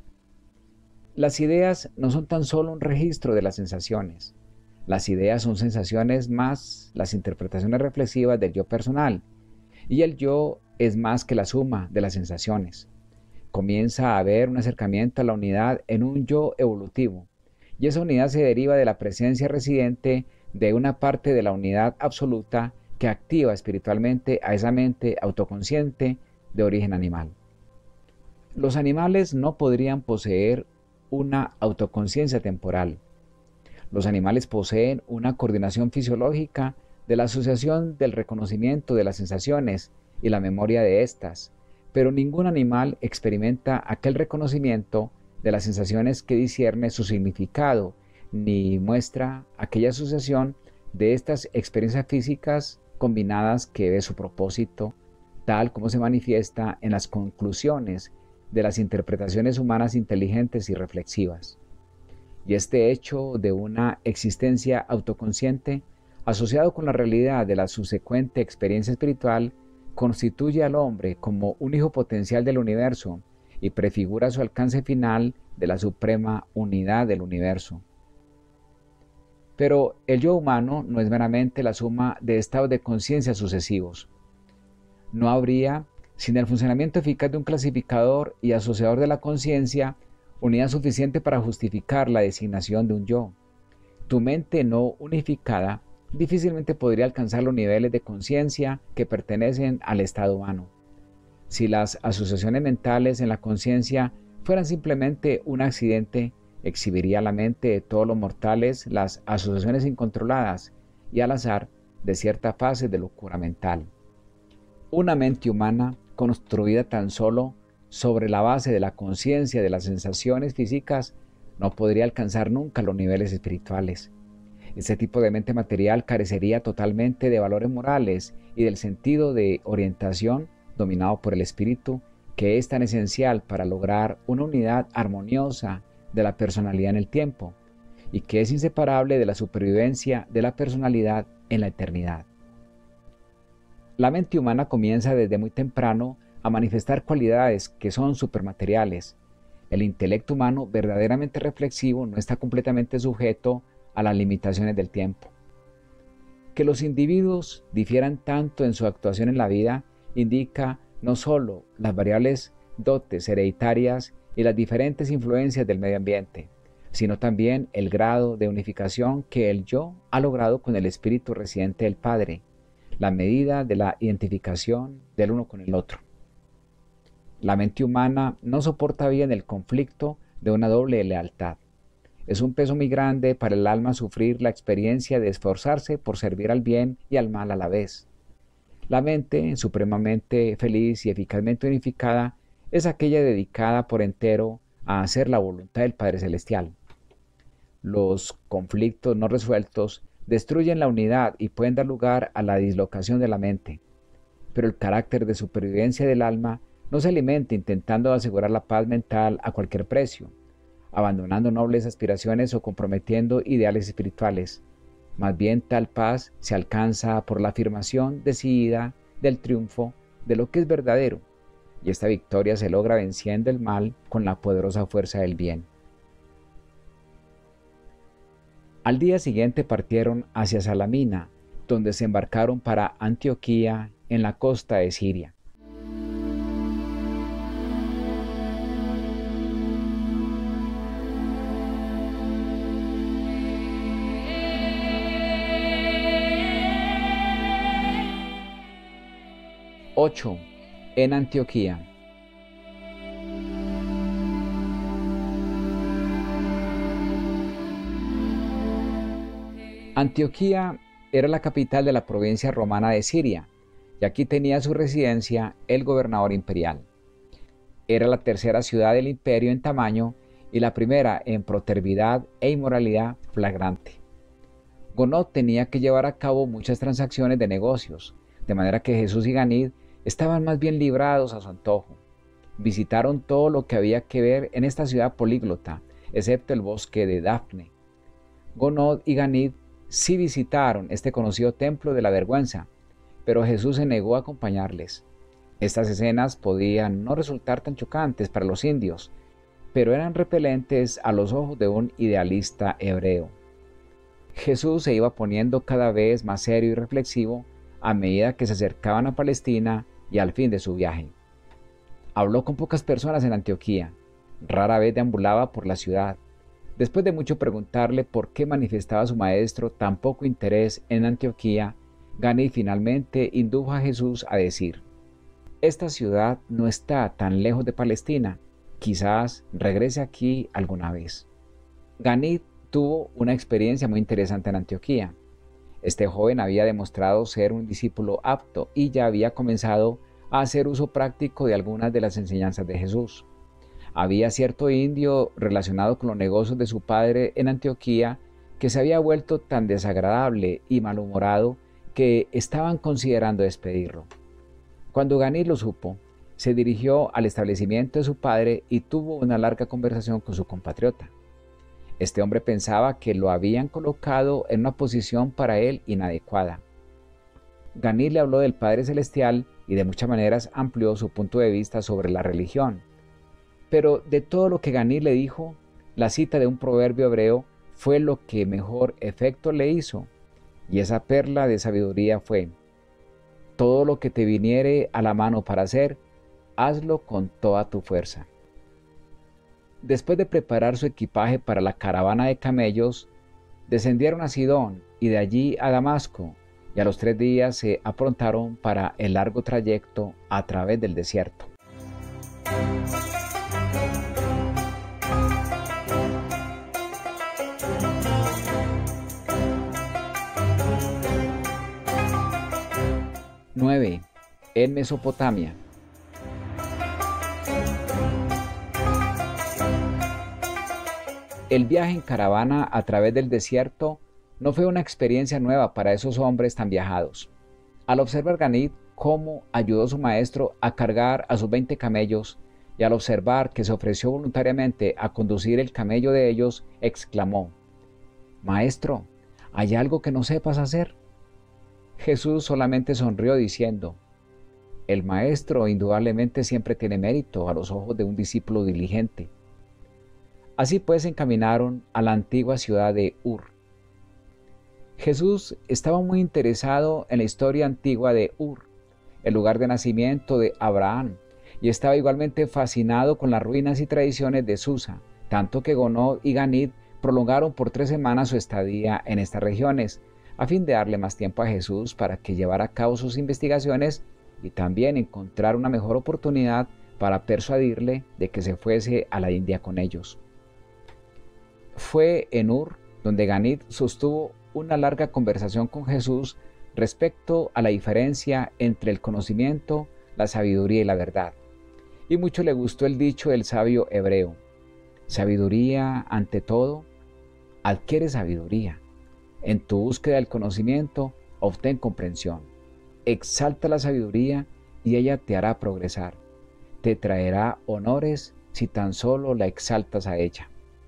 Las ideas no son tan solo un registro de las sensaciones. Las ideas son sensaciones más las interpretaciones reflexivas del yo personal, y el yo es más que la suma de las sensaciones. Comienza a haber un acercamiento a la unidad en un yo evolutivo, y esa unidad se deriva de la presencia residente de una parte de la unidad absoluta que activa espiritualmente a esa mente autoconsciente de origen animal. Los animales no podrían poseer una autoconciencia temporal. Los animales poseen una coordinación fisiológica de la asociación del reconocimiento de las sensaciones y la memoria de estas, pero ningún animal experimenta aquel reconocimiento de las sensaciones que discierne su significado, ni muestra aquella asociación de estas experiencias físicas combinadas que ve su propósito, tal como se manifiesta en las conclusiones de las interpretaciones humanas inteligentes y reflexivas. Y este hecho de una existencia autoconsciente, asociado con la realidad de la subsecuente experiencia espiritual, constituye al hombre como un hijo potencial del universo y prefigura su alcance final de la suprema unidad del universo. Pero el yo humano no es meramente la suma de estados de conciencia sucesivos. No habría, sin el funcionamiento eficaz de un clasificador y asociador de la conciencia, unidad suficiente para justificar la designación de un yo. Tu mente no unificada difícilmente podría alcanzar los niveles de conciencia que pertenecen al estado humano. Si las asociaciones mentales en la conciencia fueran simplemente un accidente, exhibiría a la mente de todos los mortales las asociaciones incontroladas y al azar de cierta fase de locura mental. Una mente humana construida tan solo sobre la base de la conciencia de las sensaciones físicas no podría alcanzar nunca los niveles espirituales. Este tipo de mente material carecería totalmente de valores morales y del sentido de orientación dominado por el espíritu, que es tan esencial para lograr una unidad armoniosa de la personalidad en el tiempo y que es inseparable de la supervivencia de la personalidad en la eternidad. La mente humana comienza desde muy temprano a manifestar cualidades que son supermateriales. El intelecto humano verdaderamente reflexivo no está completamente sujeto a las limitaciones del tiempo. Que los individuos difieran tanto en su actuación en la vida indica no solo las variables dotes hereditarias y las diferentes influencias del medio ambiente, sino también el grado de unificación que el yo ha logrado con el espíritu residente del Padre, la medida de la identificación del uno con el otro. La mente humana no soporta bien el conflicto de una doble lealtad. Es un peso muy grande para el alma sufrir la experiencia de esforzarse por servir al bien y al mal a la vez. La mente, supremamente feliz y eficazmente unificada, es aquella dedicada por entero a hacer la voluntad del Padre Celestial. Los conflictos no resueltos destruyen la unidad y pueden dar lugar a la dislocación de la mente. Pero el carácter de supervivencia del alma no se alimenta intentando asegurar la paz mental a cualquier precio, abandonando nobles aspiraciones o comprometiendo ideales espirituales. Más bien tal paz se alcanza por la afirmación decidida del triunfo de lo que es verdadero, y esta victoria se logra venciendo el mal con la poderosa fuerza del bien. Al día siguiente partieron hacia Salamina, donde se embarcaron para Antioquía en la costa de Siria. ocho. En Antioquía. Antioquía era la capital de la provincia romana de Siria, y aquí tenía su residencia el gobernador imperial. Era la tercera ciudad del imperio en tamaño y la primera en protervidad e inmoralidad flagrante. Gonod tenía que llevar a cabo muchas transacciones de negocios, de manera que Jesús y Ganid estaban más bien librados a su antojo. Visitaron todo lo que había que ver en esta ciudad políglota, excepto el bosque de Dafne. Gonod y Ganid sí visitaron este conocido templo de la vergüenza, pero Jesús se negó a acompañarles. Estas escenas podían no resultar tan chocantes para los indios, pero eran repelentes a los ojos de un idealista hebreo. Jesús se iba poniendo cada vez más serio y reflexivo a medida que se acercaban a Palestina y al fin de su viaje. Habló con pocas personas en Antioquía, rara vez deambulaba por la ciudad. Después de mucho preguntarle por qué manifestaba su maestro tan poco interés en Antioquía, Ganid finalmente indujo a Jesús a decir: «Esta ciudad no está tan lejos de Palestina, quizás regrese aquí alguna vez». Ganid tuvo una experiencia muy interesante en Antioquía. Este joven había demostrado ser un discípulo apto y ya había comenzado a hacer uso práctico de algunas de las enseñanzas de Jesús. Había cierto indio relacionado con los negocios de su padre en Antioquía que se había vuelto tan desagradable y malhumorado que estaban considerando despedirlo. Cuando Ganid lo supo, se dirigió al establecimiento de su padre y tuvo una larga conversación con su compatriota. Este hombre pensaba que lo habían colocado en una posición para él inadecuada. Ganid le habló del Padre Celestial y de muchas maneras amplió su punto de vista sobre la religión. Pero de todo lo que Ganid le dijo, la cita de un proverbio hebreo fue lo que mejor efecto le hizo, y esa perla de sabiduría fue: todo lo que te viniere a la mano para hacer, hazlo con toda tu fuerza. Después de preparar su equipaje para la caravana de camellos, descendieron a Sidón y de allí a Damasco, y a los tres días se aprontaron para el largo trayecto a través del desierto. nueve. En Mesopotamia. El viaje en caravana a través del desierto no fue una experiencia nueva para esos hombres tan viajados. Al observar Ganid cómo ayudó a su maestro a cargar a sus veinte camellos, y al observar que se ofreció voluntariamente a conducir el camello de ellos, exclamó: «Maestro, ¿hay algo que no sepas hacer?». Jesús solamente sonrió diciendo: «El maestro indudablemente siempre tiene mérito a los ojos de un discípulo diligente». Así pues se encaminaron a la antigua ciudad de Ur. Jesús estaba muy interesado en la historia antigua de Ur, el lugar de nacimiento de Abraham, y estaba igualmente fascinado con las ruinas y tradiciones de Susa, tanto que Gonod y Ganid prolongaron por tres semanas su estadía en estas regiones, a fin de darle más tiempo a Jesús para que llevara a cabo sus investigaciones y también encontrar una mejor oportunidad para persuadirle de que se fuese a la India con ellos. Fue en Ur donde Ganid sostuvo una larga conversación con Jesús respecto a la diferencia entre el conocimiento, la sabiduría y la verdad. Y mucho le gustó el dicho del sabio hebreo: sabiduría ante todo, adquiere sabiduría. En tu búsqueda del conocimiento, obtén comprensión. Exalta la sabiduría y ella te hará progresar. Te traerá honores si tan solo la exaltas a ella.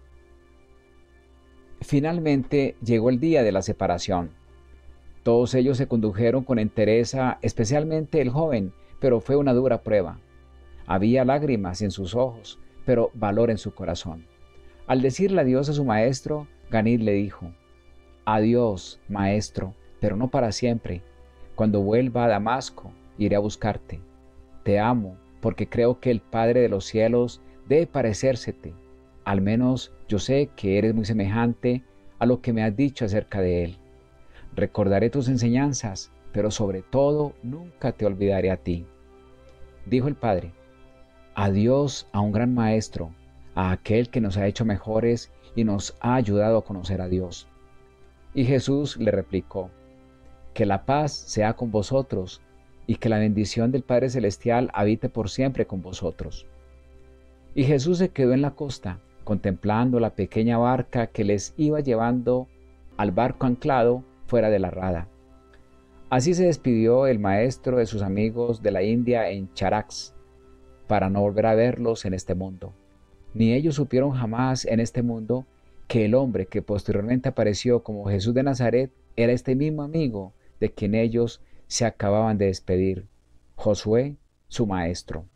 Finalmente llegó el día de la separación. Todos ellos se condujeron con entereza, especialmente el joven, pero fue una dura prueba. Había lágrimas en sus ojos, pero valor en su corazón. Al decirle adiós a su maestro, Ganid le dijo: adiós, maestro, pero no para siempre. Cuando vuelva a Damasco, iré a buscarte. Te amo, porque creo que el Padre de los cielos debe parecérsete. Al menos yo sé que eres muy semejante a lo que me has dicho acerca de él. Recordaré tus enseñanzas, pero sobre todo nunca te olvidaré a ti. Dijo el Padre: adiós a un gran maestro, a aquel que nos ha hecho mejores y nos ha ayudado a conocer a Dios. Y Jesús le replicó: que la paz sea con vosotros y que la bendición del Padre Celestial habite por siempre con vosotros. Y Jesús se quedó en la costa, contemplando la pequeña barca que les iba llevando al barco anclado fuera de la rada. Así se despidió el maestro de sus amigos de la India en Charax, para no volver a verlos en este mundo. Ni ellos supieron jamás en este mundo que el hombre que posteriormente apareció como Jesús de Nazaret era este mismo amigo de quien ellos se acababan de despedir, Josué, su maestro.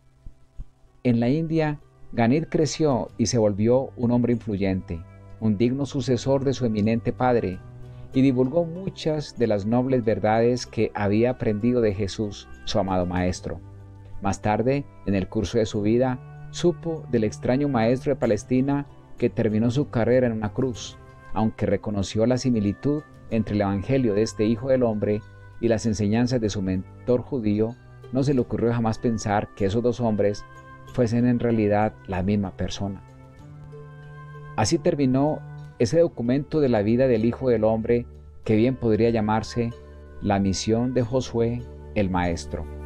En la India, Ganid creció y se volvió un hombre influyente, un digno sucesor de su eminente padre, y divulgó muchas de las nobles verdades que había aprendido de Jesús, su amado maestro. Más tarde, en el curso de su vida, supo del extraño maestro de Palestina que terminó su carrera en una cruz, aunque reconoció la similitud entre el evangelio de este Hijo del Hombre y las enseñanzas de su mentor judío. No se le ocurrió jamás pensar que esos dos hombres fuesen en realidad la misma persona. Así terminó ese documento de la vida del Hijo del Hombre que bien podría llamarse la misión de Josué el Maestro.